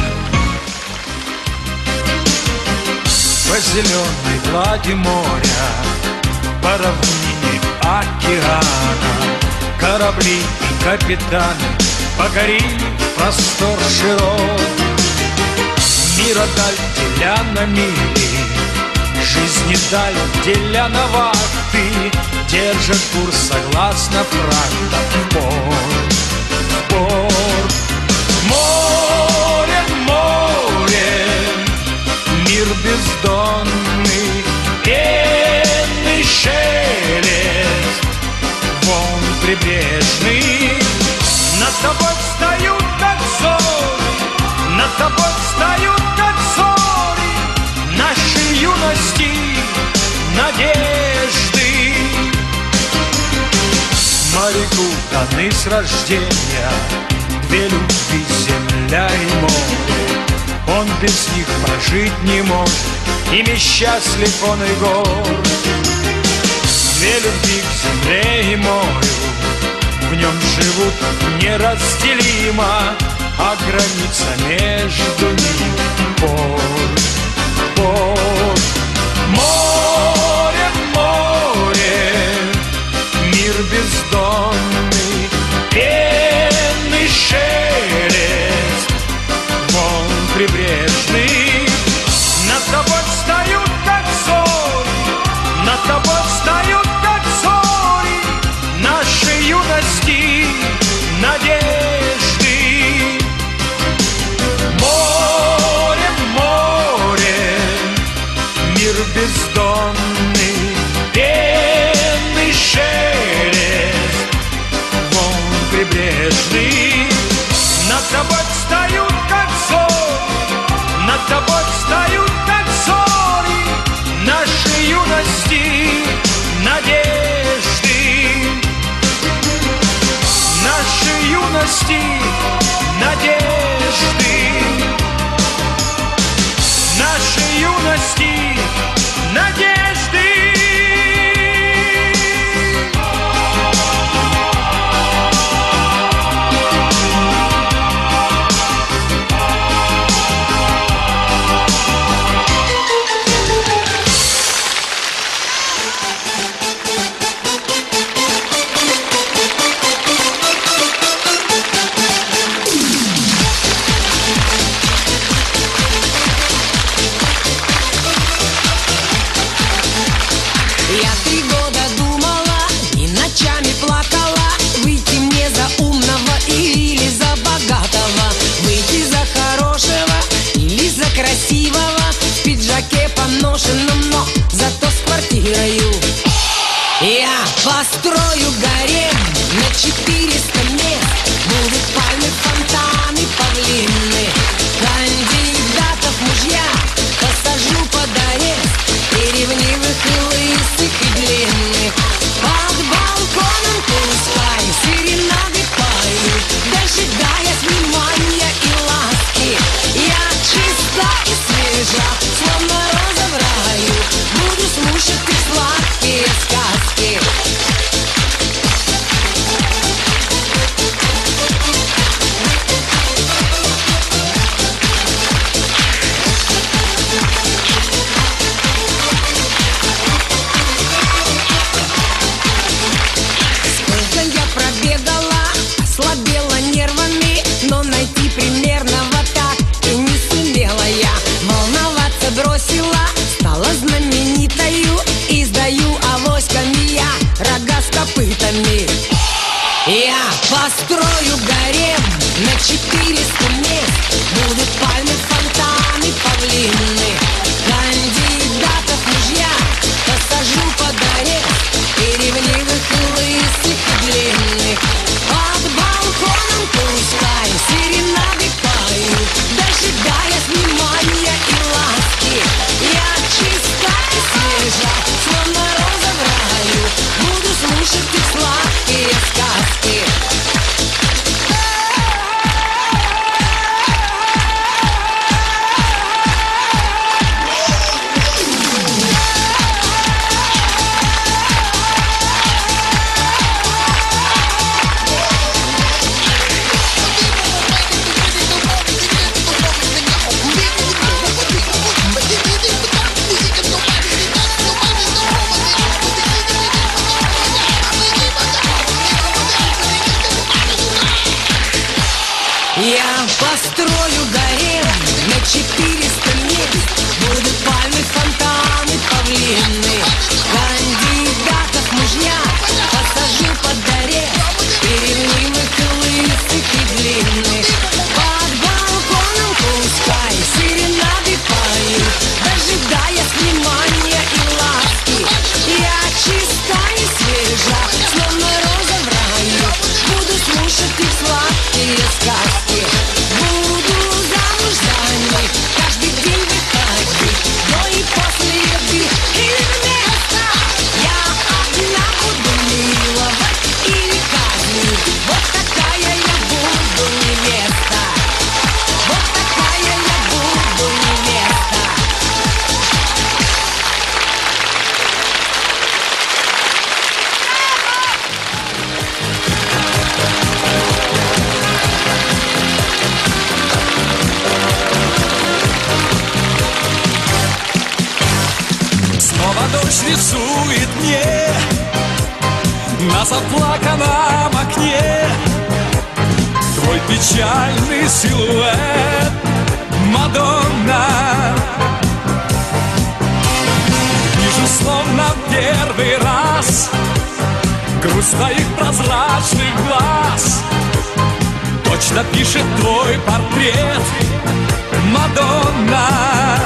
По зеленой глади моря, по равнине океана, корабли и капитаны покорили простор широт. Мира даль деля на мили, жизни даль деля на вахты, держат курс согласно фрактам в порт. Море, море, мир бездонный, пенный шелест, волн прибрежный. Над тобой встают, как зори, над тобой встают, как зори, нашей юности надежды. Моряку даны с рождения две любви, земля и море. Он без них прожить не может, ими счастлив он и горд. Две любви к земле и морю, в нем живут неразделимо, а граница между ними порт. Море, море, мир бездонный, пенный шелест, волн прибрежный. Над тобой встают, как зори, над тобой встают, как зори, нашей юности надежды. Море, море, мир бездонный, пенный шелест, волн прибрежный. Над тобой встают, как зори, подстают, как зори нашей юности, надежды. Нашей юности, надежды. Нашей юности, надежды. Я 3 года думала и ночами плакала, выйти мне за умного или за богатого, выйти за хорошего или за красивого, в пиджаке поношенном, но зато с квартирою. Я построю гарем на 400 мест, будут пальмы, фонтаны, павлины, кандидатов мужья посажу под арест, и ревнивых, и лысых, и длинных. Под балконом пускай серенады поют, дожидаясь внимания и ласки. Я чиста и свежа, словно роза в раю, буду слушать их сладкие сказки. Сколько я пробегала, ослабела нервами, но найти примерного так и не сумела я. Волноваться бросила, стала знаменитою, издаю авоськами я рога с копытами. Я построю гарем на 400 мест, будут пальмы, фонтаны, павлины, кандидатов мужья посажу под арест, и ревнивых, и лысых, и длинных. Под балконом пускай серенады поют, дожидаясь внимания и ласки. Я чиста и свежа, словно роза в раю, буду слушать их сладкие сказки. Я построю гарем на 400 мест, будут пальмы, фонтаны, павлины, кандидатов мужья посажу под арест, и ревнивых, и лысых, и длинных. Под балконом пускай серенады поют, дожидаясь внимания и ласки. Я чиста и свежа, словно роза в раю, буду слушать их сладкие сказки. Буду замуж за них, каждый день выходить, до и после еды или вместо. Я одна буду миловать или казнить, вот такая я буду невеста. Вот такая я буду невеста. Снова дождь рисует мне на заплаканном окне твой печальный силуэт, Мадонна. Вижу словно первый раз грусть твоих прозрачных глаз, точно пишет твой портрет, Мадонна.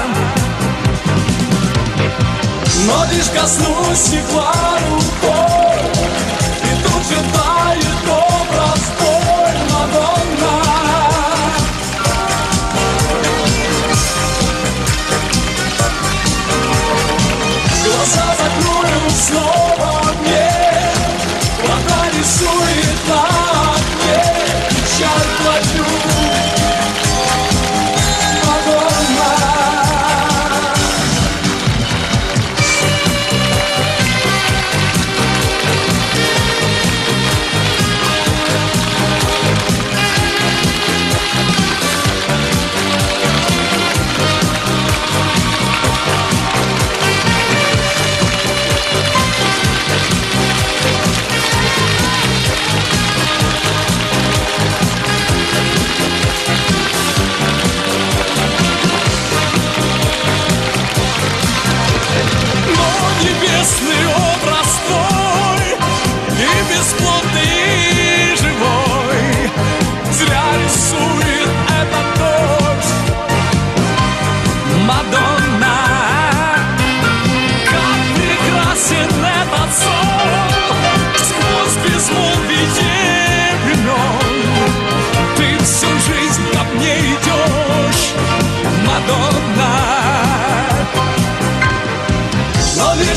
Но лишь коснусь стекла рукой, и тут же тает образ твой, Мадонна.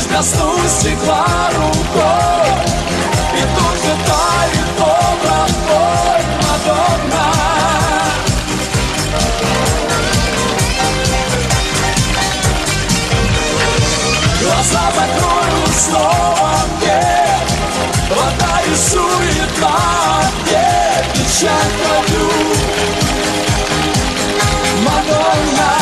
лишь коснусь стекла рукой, и тут же тает образ твой, Мадонна. Глаза закрою снова мне, вода и суета, где печаль кровью, Мадонна.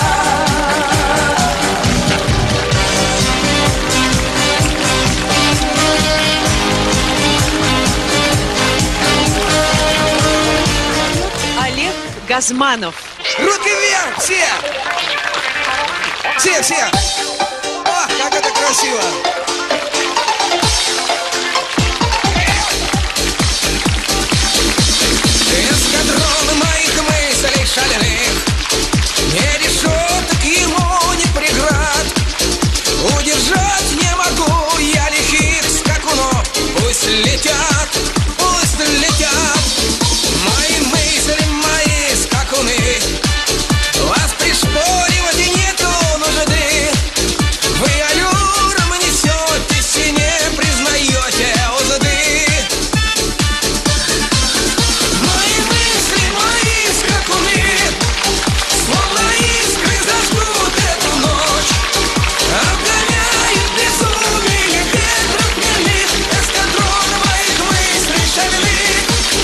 Олег Газманов. Руки вверх, все! Все, все! Ох, как это красиво! Эскадрон моих мыслей шальных, не решеток ему не преград. Удержать не могу я лихих скакунов. Пусть летят, пусть летят. Мои мысли, мои скакуны, вас пришпоривать и нету нужды. Вы аллюром несетесь и не признаете узды. Мои мысли, мои скакуны, словно искры зажгут эту ночь, обгоняют безумие ветров хмельных, эскадрон моих мыслей шальных.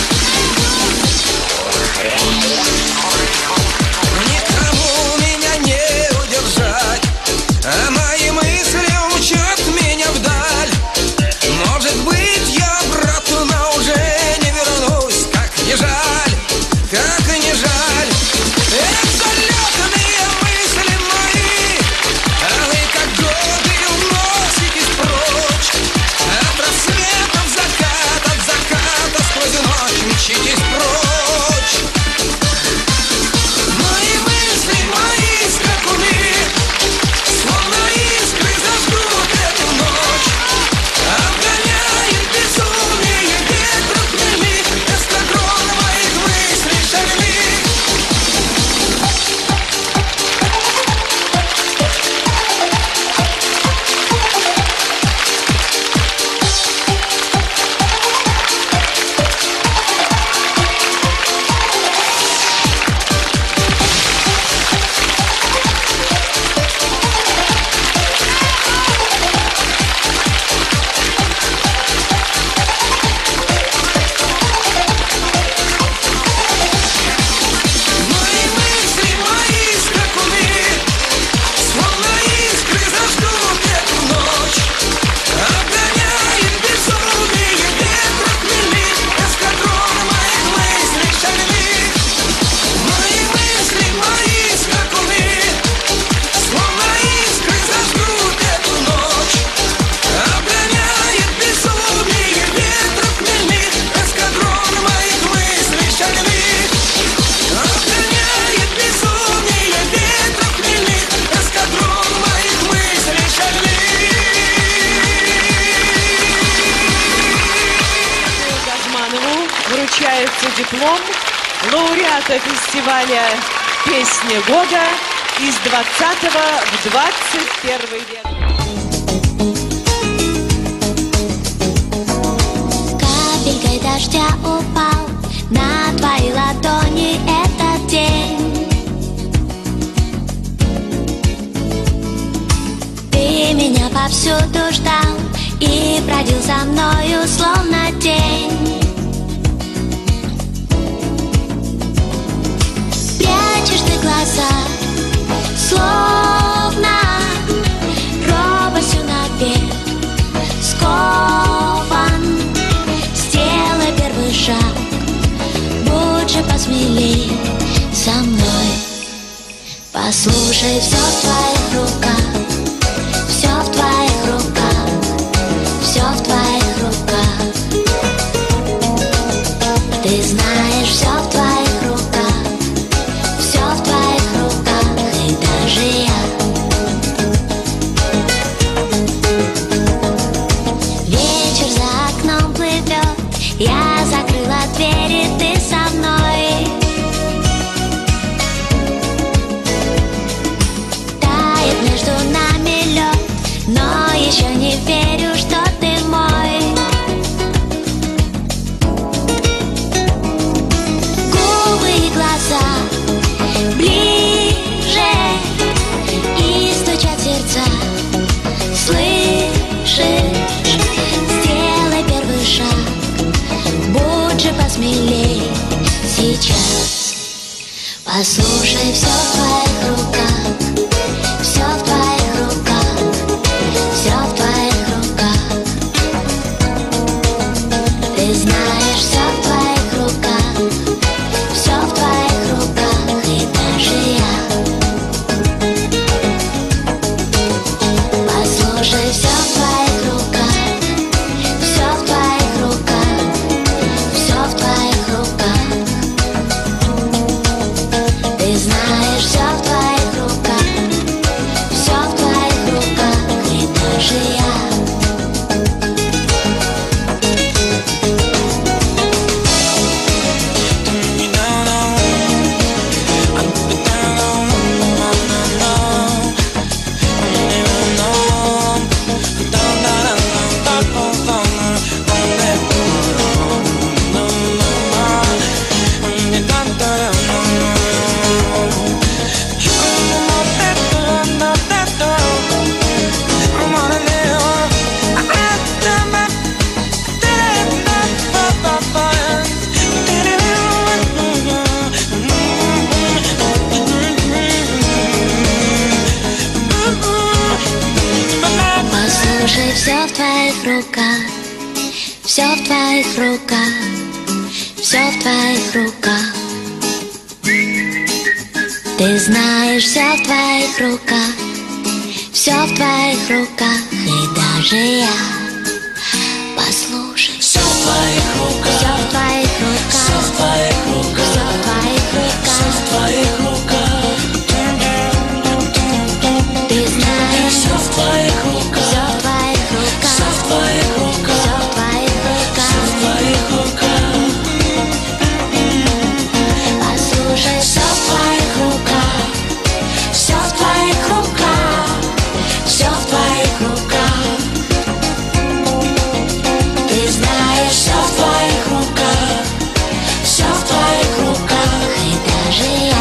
Никому меня не удержать, а мои мысли умчат меня вдаль. Может быть, я обратно уже не вернусь. Как не жаль, как не жаль. Эх, залетные мысли мои, а вы как годы уноситесь прочь. От рассвета в закат, от заката сквозь ночь мчитесь прочь. Мои мысли, мои скакуны, словно искры зажгут эту ночь, обгоняют безумие ветров хмельных, эскадрон моих мыслей шальных. Мои мысли, мои скакуны, словно искры зажгут эту ночь, обгоняют безумие ветров хмельных, эскадрон моих мыслей шальных. Мои мысли, мои скакуны, словно искры зажгут эту ночь, обгоняют безумие ветров хмельных, эскадрон моих мыслей шальных. Обгоняет безумие ветров хмельных, эскадрон моих мыслей шальных. Газманову вручается диплом лауреата фестиваля «Песня года» из 20 в 21 век. Капелькой дождя упал на твои ладони этот день. Ты меня повсюду ждал и бродил за мною, словно тень. Прячешь ты глаза, словно робостью наперед скован. Сделай первый шаг, будь же посмелей со мной. Послушай, все в твоих руках, все в твоих руках, все в твоих руках. Ты знаешь, все в твоих руках, все в твоих руках, и даже я. Вечер за окном плывет, я закрыла двери, ты со мной. Тает между нами лед, но еще смелей сейчас. Послушай, все в твоих руках, все в твоих руках, все в твоих руках. Ты знаешь, все в твоих руках, все в твоих руках, и даже я. Послушай, все в твоих руках, все в твоих руках, все в твоих руках. Ты знаешь, все в твоих руках, все в твоих руках, и даже я. Послушай, все в твоих руках, все в твоих руках, все в твоих руках. Ты знаешь, все в твоих руках, все в твоих руках, и даже я. Послушай, все в твоих руках, все в твоих руках, все в твоих руках, все в твоих руках, все в твоих руках. Ты знаешь, все в твоих руках, все в твоих руках, все в твоих руках, все в твоих руках, все в твоих руках. Послушай, все в твоих руках, все в твоих руках, все в твоих руках. Ты знаешь, все в твоих руках, все в твоих руках, и даже я.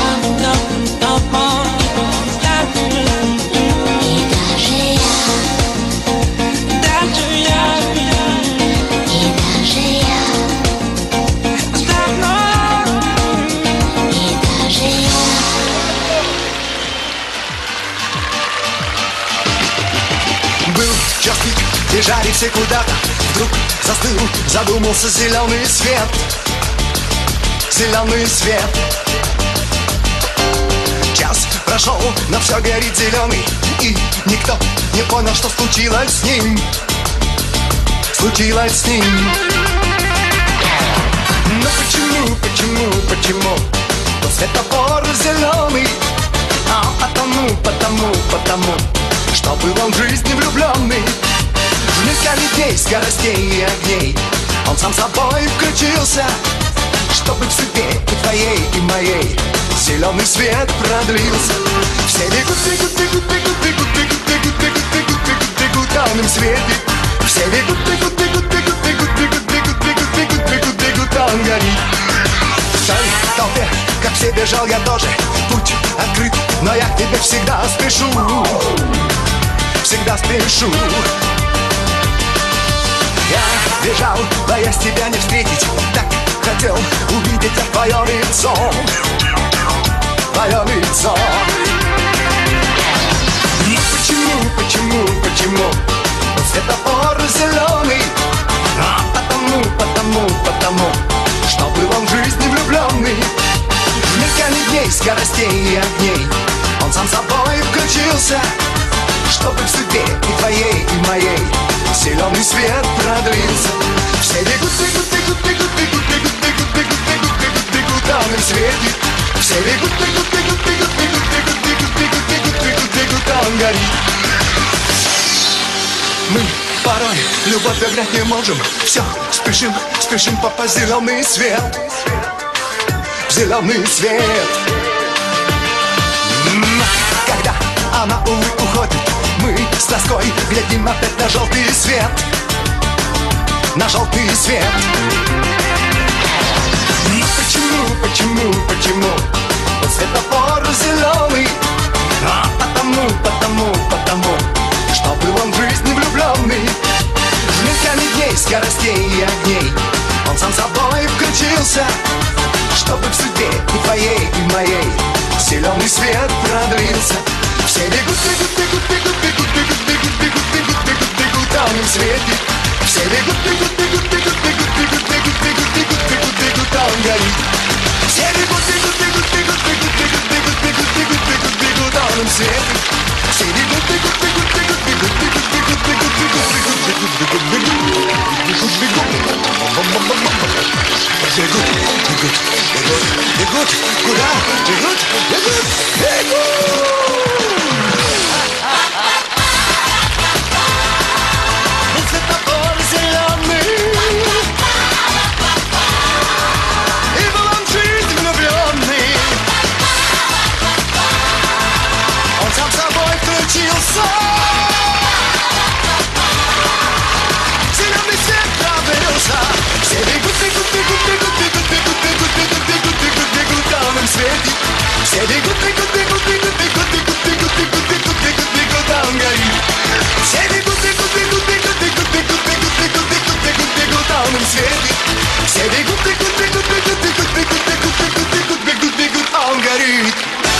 Жарится куда-то, вдруг застыл, задумался зеленый свет. Зеленый свет. Час прошел, но все горит зеленый, и никто не понял, что случилось с ним. Случилось с ним. Но почему светофор зеленый? А потому, что был он в жизни влюбленный. В мир людей, скоростей и огней он сам собой включился, чтобы в судьбе и твоей, и моей зеленый свет продлился. Все бегут, он им светит. Все бегут, он горит. В той толпе, как все бежал я тоже, путь открыт, но я к тебе всегда спешу. Всегда спешу. Я бежал, боясь тебя не встретить, так хотел увидеть я твое лицо. Твое лицо. Ну почему светофор зеленый? А потому, что был он в жизни влюбленный. В мелькании дней, скоростей и огней он сам собой включился, чтобы в судьбе и твоей, и моей зеленый свет продлился. Все бегут, он им светит. Все бегут, он горит. Мы порой любовь догнать не можем. Все, спешим попасть в зеленый свет. В зеленый свет. Когда она, увы, уходит, мы с тоской глядим опять на желтый свет. На желтый свет. Почему светофор зеленый? А потому, что был он в жизни влюбленный. В мелькании дней, скоростей и огней он сам собой включил пробился, чтобы в судьбе и твоей, и моей зеленый свет продлился. Все бегут, бегут, бегут, бегут, бегут, бегут, бегут, бегут, бегут, бегут, бегут, а он им светит. Все бегут, бегут, бегут, бегут, бегут, бегут, бегут, бегут, бегут, бегут, бегут, а он горит. Все бегут, бегут, бегут, бегут, бегут, бегут, бегут, бегут, бегут, бегут, бегут, а он им светит. Все бегут, бегут, бегут, бегут, бегут, бегут, бегут, бегут, бегут, бегут, бегут, бегут, бегут, бегут, куда? Бегут, бегут, бегут. Светофор зеленый, и баланжит влюбленный. Он сам собой включился, зеленый свет пробился. Все бегут, бегут, бегут, бегут, бегут, бегут, бегут, бегут, бегут, бегут, бегут, а он им светит. Все бегут, бегут, бегут, бегут, бегут, бегут, бегут, бегут, бегут, бегут, бегут, а он горит. Все бегут, бегут, бегут, бегут, бегут, бегут, бегут, бегут, бегут, бегут, бегут, а он им светит. Все бегут, бегут, бегут, бегут, бегут, бегут, бегут, бегут, бегут, бегут, бегут, а он горит.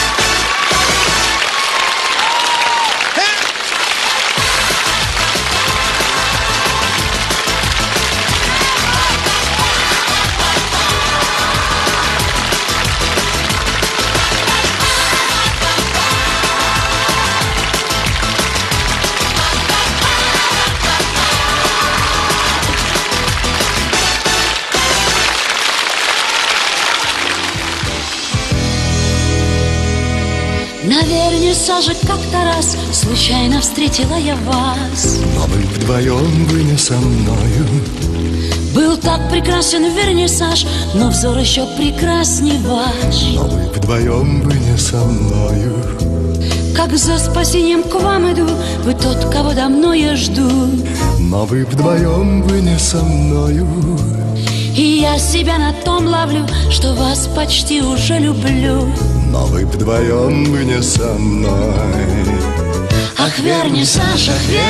На вернисаже как-то раз случайно встретила я вас. Но вы вдвоем, вы не со мною. Был так прекрасен вернисаж, но взор еще прекрасней ваш. Но вы вдвоем, вы не со мною. Как за спасением к вам иду, вы тот, кого давно я жду. Но вы вдвоем, вы не со мною. И я себя на том ловлю, что вас почти уже люблю. Но вы вдвоем, вы не со мной. Ах, вернисаж,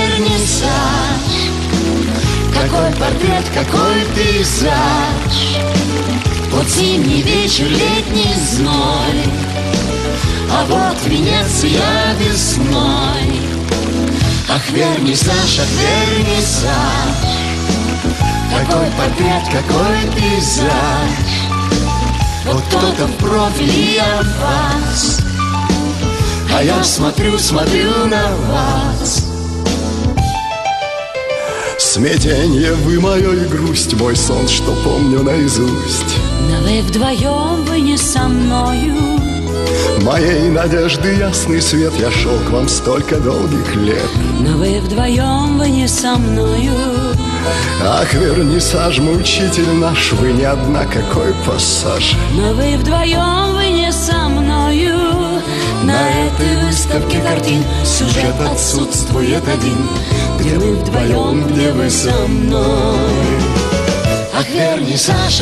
какой портрет, какой пейзаж. Вот зимний вечер, летний зной, а вот Венеция весной. Ах, вернисаж, какой портрет, какой пейзаж. Вот кто-то в профиль я вас, а я смотрю, смотрю на вас. Смятенье вы мое и грусть, мой сон, что помню наизусть. Но вы вдвоем, вы не со мною. Моей надежды ясный свет, я шел к вам столько долгих лет. Но вы вдвоем, вы не со мною. Ах, вернисаж, мучитель наш, вы не одна, какой пассаж. Но вы вдвоем, вы не со мною. На этой выставке картин сюжет отсутствует один. Где мы вдвоем, где вы со мной. Ах, вернисаж,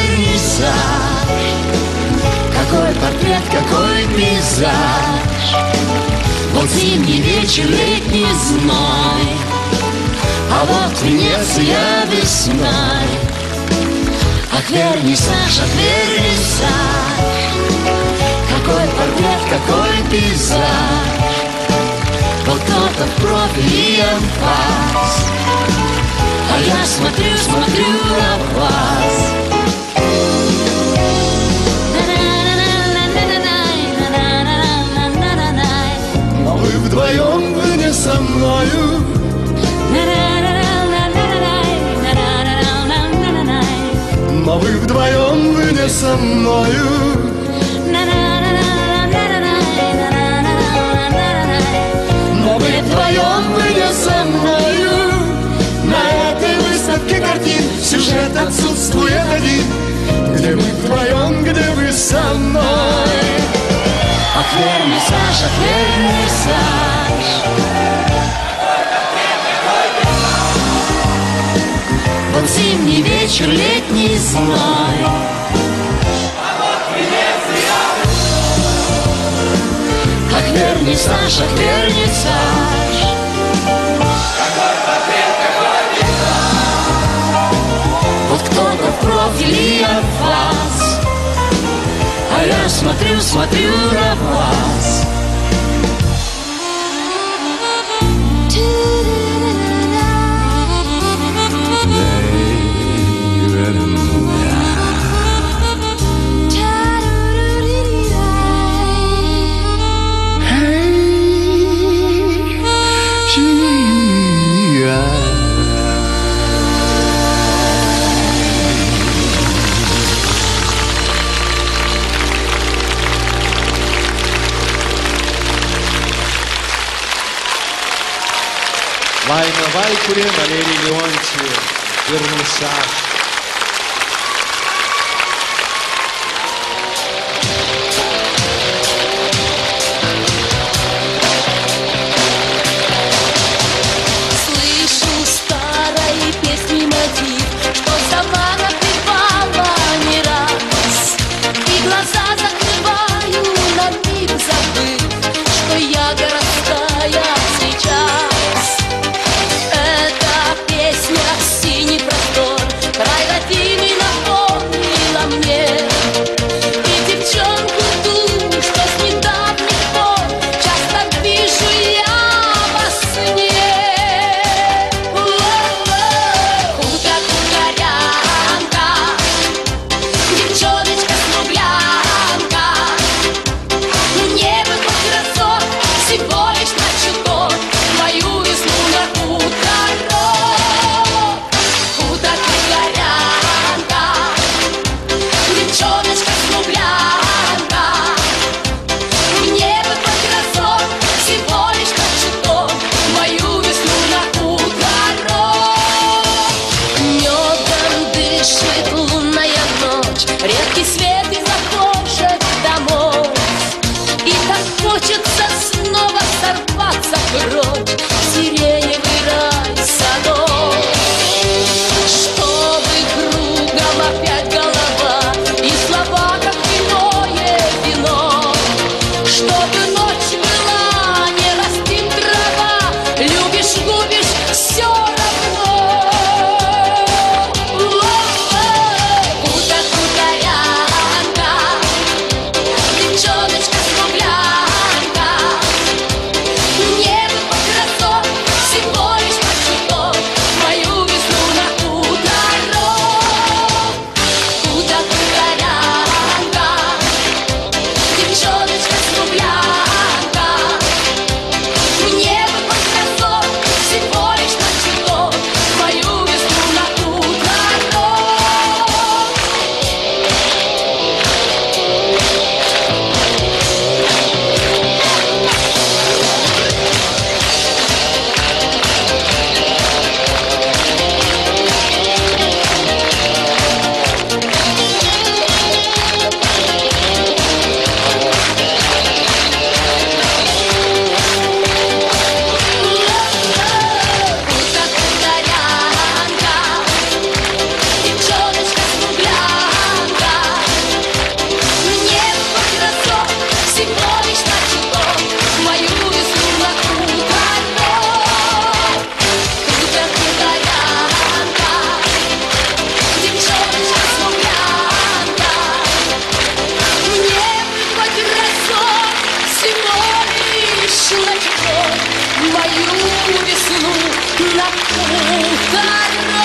какой портрет, какой пейзаж. Вот зимний вечер, летний зной, а вот Венеция весной. Ах, вернисаж, какой портрет, какой пейзаж. Вот кто-то в профиль я вас, а я смотрю, смотрю на вас. Но вы вдвоем, вы не со мною. Но вы вдвоем, вы не со мною. Но вы вдвоем, вы не со мною. На этой выставке картин сюжет отсутствует один. Где мы вдвоем, где вы со мной. Ах, вернисаж, вот зимний вечер, летний зной, ах, вернисаж, вот кто-то в профиль я вас. я смотрю, смотрю на вас. Лайна Вайкуре, Валерий Леонтьев, вернисаж. Слышу старой песни мотив, что сама напевала не раз. И глаза закрываю, на миг забыв, что я городская сейчас. Эта песня — синий простор, край родимый напомнила мне. И девчонку ту, что с недавних пор часто вижу я во сне. Хуторянка, девчоночка смуглянка, мне бы хоть разок, всего лишь на чуток, мою весну на хуторок. Хуторянка, девчоночка смуглянка, мне бы хоть разок, всего лишь на чуток, мою весну на хуторок. Медом дышит лунная ночь, редкий свет из окошек домов. И так хочется снова сорваться прочь в сиреневый рай садов. Чтобы кругом опять голова и слова, как иное вино. Чтобы ночь была, не растит трава, любишь, губишь, все равно. Хуторянка, девчоночка смуглянка, мне бы хоть разок, всего лишь на чуток, мою весну на хуторок. Хуторянка, девчоночка смуглянка, мне бы хоть разок, всего лишь на чуток, мою весну на хуторок. Хуторянка, девчоночка смуглянка, мне бы хоть разок, всего лишь на чуток, мою весну на хуторок. Хуторянка, девчоночка смуглянка, мне бы хоть разок, всего лишь на чуток, мою весну на хуторок.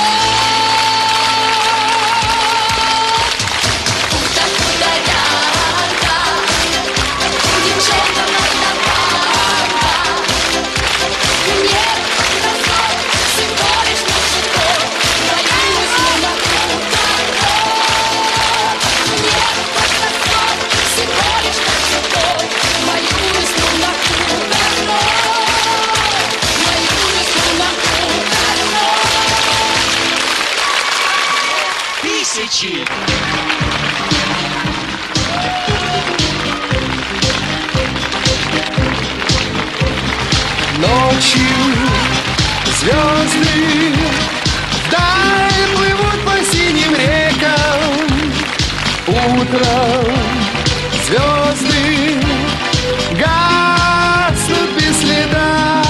Хуторянка, девчонка молдаванка, мне бы хоть разок, всего лишь на чуток, мою весну на хуторок. Мне бы хоть разок, всего лишь на чуток, мою весну на хуторок. Мою весну на хуторок. Тысячи. Ночью звезды вдаль плывут по синим рекам. Утром звезды гаснут без следа.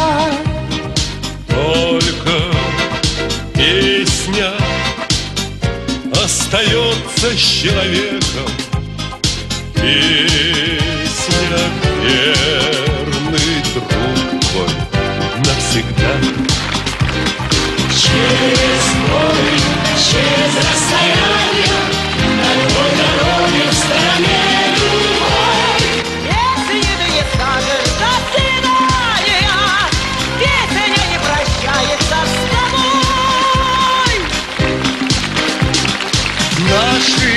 Только песня остается с человеком, Песня, верный друг твой навсегда. Через горы, через расстояние, на любой дороге в стороне любой. Если ты не скажешь до свидания, песня не прощается с тобой. Наши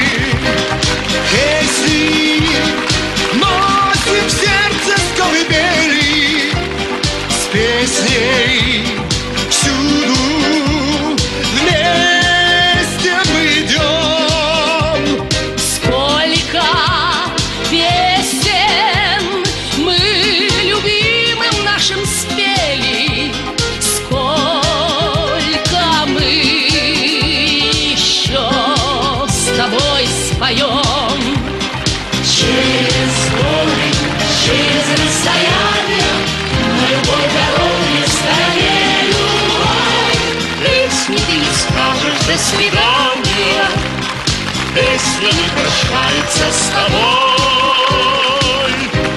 песни носим в сердце с колыбели, с песней всюду вместе мы идем. Сколько песен мы любимым нашим спели, сколько мы еще с тобой споем. Через горы, через расстояние, на любой дороге в стороне любой. Песни ты не скажешь до свидания, Песня не прощается с тобой.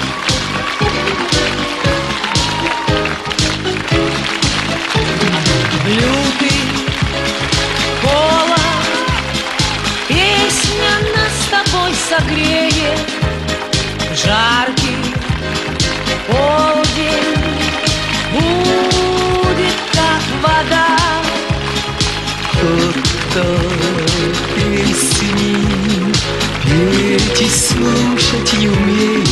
Лютый холод, песня нас с тобой согреет. Жаркий полдень будет как вода. Кто-то песни петь и слушать не умеет.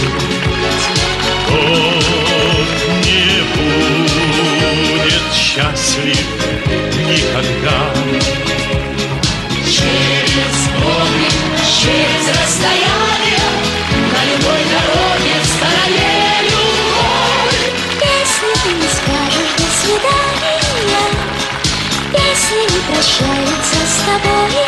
Тот не будет счастлив никогда. Через горы, через расстояние, на любой дороге в стороне любой. Песни ты не скажешь до свидания, песни не прощаются с тобой.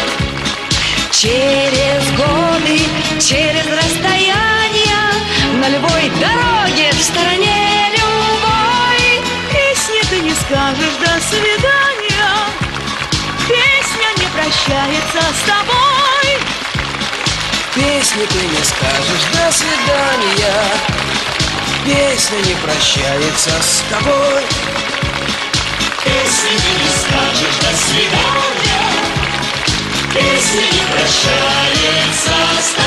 Через годы, через расстояния, на любой дороге в стороне любой. Песни ты не скажешь до свидания, песня не прощается с тобой. Песни ты не скажешь до свидания, песня не прощается с тобой. Песни ты не скажешь до свидания, песня не прощается с тобой.